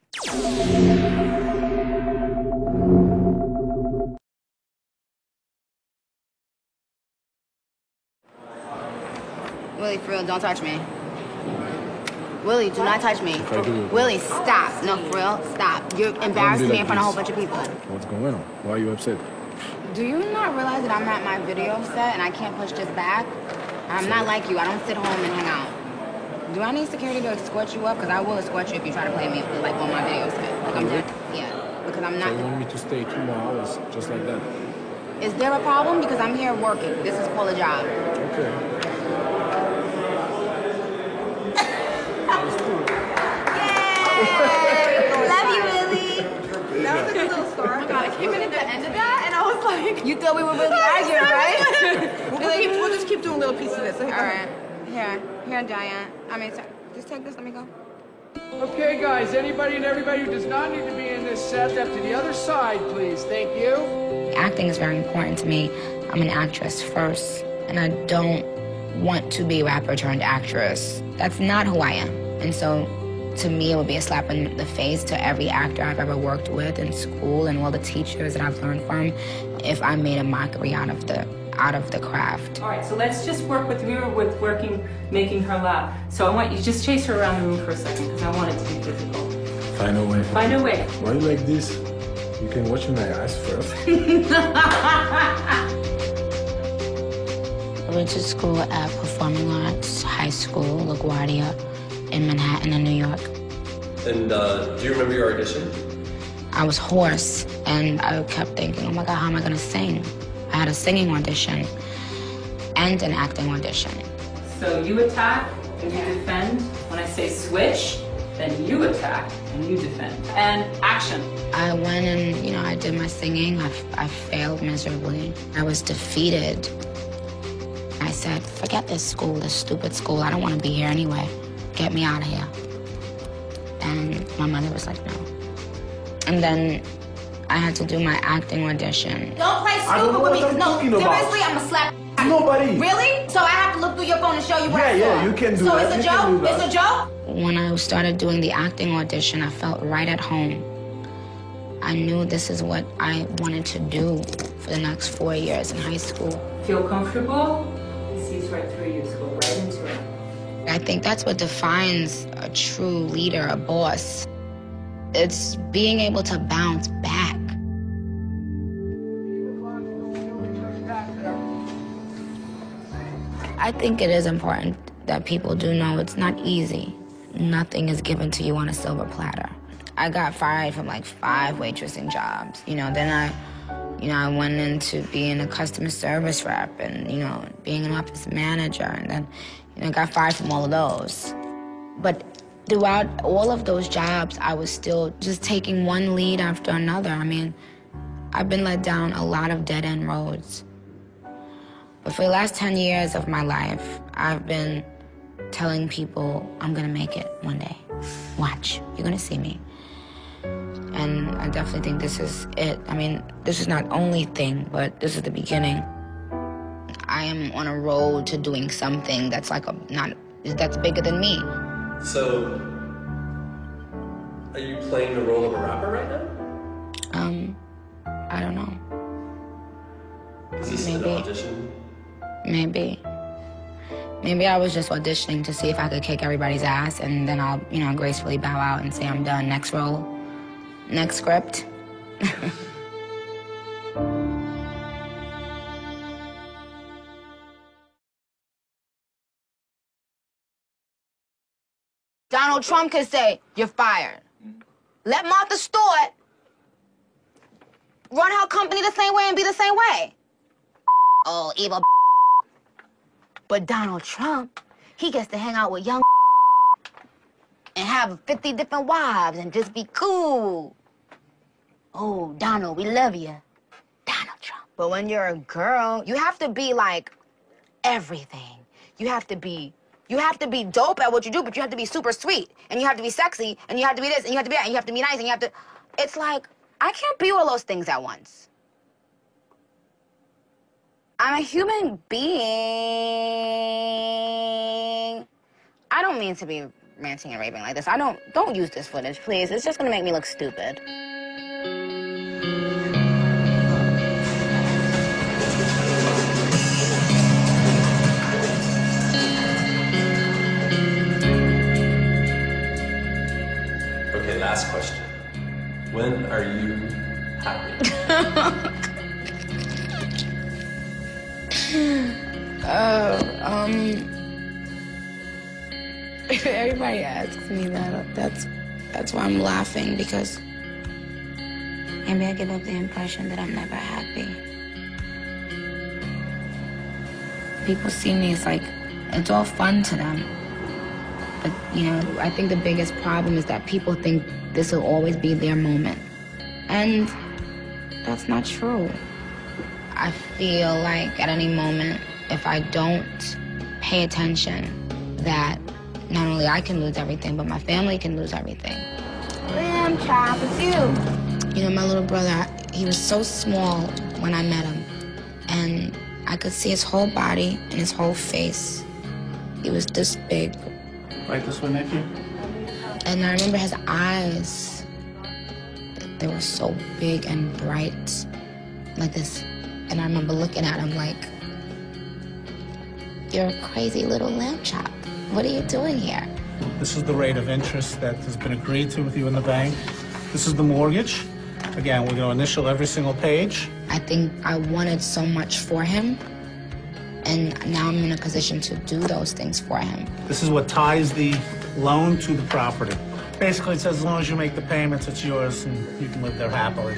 Speaker 2: Willie, for real, don't touch me. Willie, do not touch me.
Speaker 15: If I do,
Speaker 2: Willie, stop. No, for real, stop. You're embarrassing me in front of a whole bunch of people.
Speaker 15: What's going on? Why are you upset?
Speaker 2: Do you not realize that I'm at my video set and I can't push this back? I'm not like you. I don't sit home and hang out. Do I need security to escort you up? Because I will escort you if you try to play me like on my video set. Like I'm just, yeah, because I'm not.
Speaker 15: So you want me to stay two more hours just like that?
Speaker 2: Is there a problem? Because I'm here working. This is called a job.
Speaker 15: Okay.
Speaker 2: Love you, Willie. That was a good little story. Oh my God, I came in at the end of that and I was like, you thought we were really arguing, right?
Speaker 11: we'll, we'll, keep, we'll just keep doing a little piece of this.
Speaker 2: All right. Here, here, Diane. I mean, just take this. Let me go.
Speaker 7: Okay, guys, anybody and everybody who does not need to be in this set, step to the other side, please. Thank you.
Speaker 2: Acting is very important to me. I'm an actress first, and I don't want to be a rapper turned actress. That's not who I am. And so, to me, it would be a slap in the face to every actor I've ever worked with in school and all the teachers that I've learned from if I made a mockery out of the out of the craft.
Speaker 12: All right, so let's just work with we were with working, making her laugh. So I want you to just chase her around the room for a second because I want it to be physical.
Speaker 18: Find a way.
Speaker 12: Find a way.
Speaker 18: Why are you like this? You can watch my eyes first.
Speaker 2: I went to school at Performing Arts High School, LaGuardia, in Manhattan, in New York.
Speaker 10: And uh, do you remember your audition?
Speaker 2: I was hoarse, and I kept thinking, oh my God, how am I gonna sing? I had a singing audition and an acting audition.
Speaker 12: So you attack and you defend. When I say switch, then you attack and you defend. And action.
Speaker 2: I went and, you know, I did my singing. I, I failed miserably. I was defeated. I said, forget this school, this stupid school. I don't want to be here anyway. Get me out of here. And my mother was like, no. And then I had to do my acting audition.
Speaker 1: Don't play stupid with me, because no, seriously, I'm gonna slap.
Speaker 18: Nobody.
Speaker 1: Really? So I have to look through your phone and show you what
Speaker 18: Yeah,
Speaker 1: I saw?
Speaker 18: yeah, you can do
Speaker 1: so
Speaker 18: that.
Speaker 1: So it's a
Speaker 18: You can
Speaker 1: joke?
Speaker 18: do that.
Speaker 1: It's a joke?
Speaker 2: When I started doing the acting audition, I felt right at home. I knew this is what I wanted to do for the next four years in high school.
Speaker 12: Feel comfortable? He sees right through you, so go right into it.
Speaker 2: I think that's what defines a true leader, a boss. It's being able to bounce back. I think it is important that people do know it's not easy. Nothing is given to you on a silver platter. I got fired from like five waitressing jobs. You know, then I, you know, I went into being a customer service rep and, you know, being an office manager, and then, you know, got fired from all of those. But throughout all of those jobs, I was still just taking one lead after another. I mean, I've been led down a lot of dead-end roads. But for the last ten years of my life, I've been telling people, I'm gonna make it one day. Watch, you're gonna see me. And I definitely think this is it. I mean, this is not only thing, but this is the beginning. I am on a road to doing something that's like a, not, that's bigger than me.
Speaker 10: So, are you playing the role of a rapper right now?
Speaker 2: Um, I don't know.
Speaker 10: Is this
Speaker 2: Maybe.
Speaker 10: an audition?
Speaker 2: Maybe. Maybe I was just auditioning to see if I could kick everybody's ass, and then I'll, you know, gracefully bow out and say I'm done. Next role, next script. Donald Trump could say, you're fired. Let Martha Stewart run her company the same way and be the same way. Oh, evil. But Donald Trump, he gets to hang out with young and have fifty different wives and just be cool. Oh, Donald, we love you. Donald Trump. But when you're a girl, you have to be like everything. You have to be, you have to be dope at what you do, but you have to be super sweet. And you have to be sexy, and you have to be this, and you have to be that, and you have to be nice, and you have to... It's like, I can't be all those things at once. I'm a human being. I don't mean to be ranting and raving like this. I don't, don't use this footage, please. It's just gonna make me look stupid.
Speaker 10: Okay, last question. When are you happy?
Speaker 2: Oh, um... everybody asks me that. That's, that's why I'm laughing, because maybe I give up the impression that I'm never happy. People see me as like, it's all fun to them. But, you know, I think the biggest problem is that people think this will always be their moment. And that's not true. I feel like at any moment, if I don't pay attention, that not only family. I can lose everything, but my family can lose everything. Lamb chop, it's you. You know, my little brother, he was so small when I met him. And I could see his whole body and his whole face. He was this big.
Speaker 15: Right this way, Nikki?
Speaker 2: And I remember his eyes. They were so big and bright, like this. And I remember looking at him like, you're a crazy little lamb chop. What are you doing here?
Speaker 15: This is the rate of interest that has been agreed to with you in the bank. This is the mortgage. Again, we're going to initial every single page.
Speaker 2: I think I wanted so much for him, and now I'm in a position to do those things for him.
Speaker 15: This is what ties the loan to the property. Basically, it says as long as you make the payments, it's yours, and you can live there happily.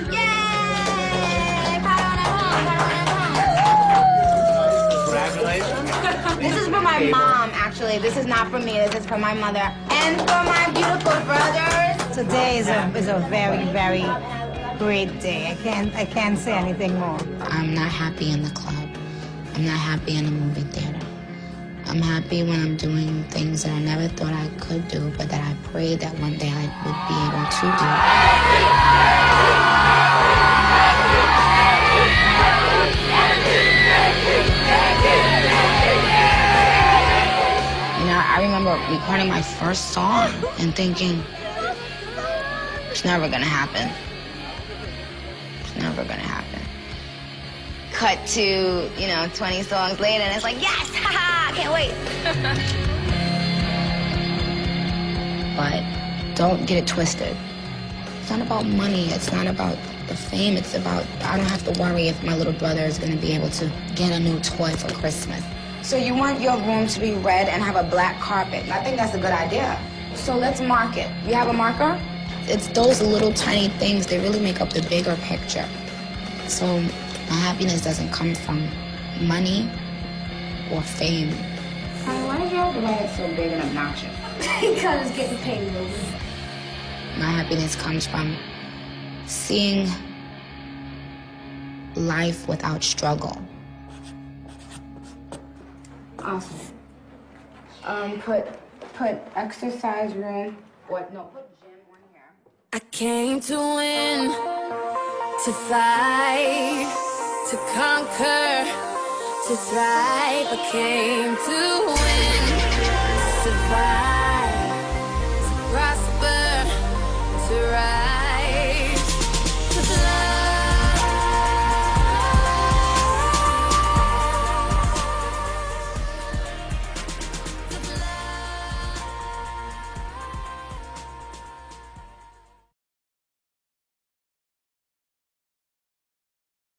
Speaker 15: Congratulations.
Speaker 2: This is for my mom, actually. This is not for me. This is for my mother and for my beautiful brothers.
Speaker 11: Today is a, is a very, very great day. I can't, I can't say anything more.
Speaker 2: I'm not happy in the club. I'm not happy in the movie theater. I'm happy when I'm doing things that I never thought I could do, but that I prayed that one day I would be able to do. You know, I remember recording my first song and thinking, it's never gonna happen. It's never gonna happen. Cut to, you know, twenty songs later, and it's like, yes, haha, I can't wait. But don't get it twisted. It's not about money. It's not about the fame. It's about, I don't have to worry if my little brother is going to be able to get a new toy for Christmas. So you want your room to be red and have a black carpet. I think that's a good idea. So let's mark it. You have a marker? It's those little tiny things, they really make up the bigger picture. So my happiness doesn't come from money or fame. Honey, why is your bed so big and obnoxious?
Speaker 13: Because it's getting paid a little bit.
Speaker 2: My happiness comes from seeing life without struggle. Awesome. Um, put put exercise room. What? No, put gym on here.
Speaker 8: I came to win, to fight, to conquer, to thrive. I came to win, to survive.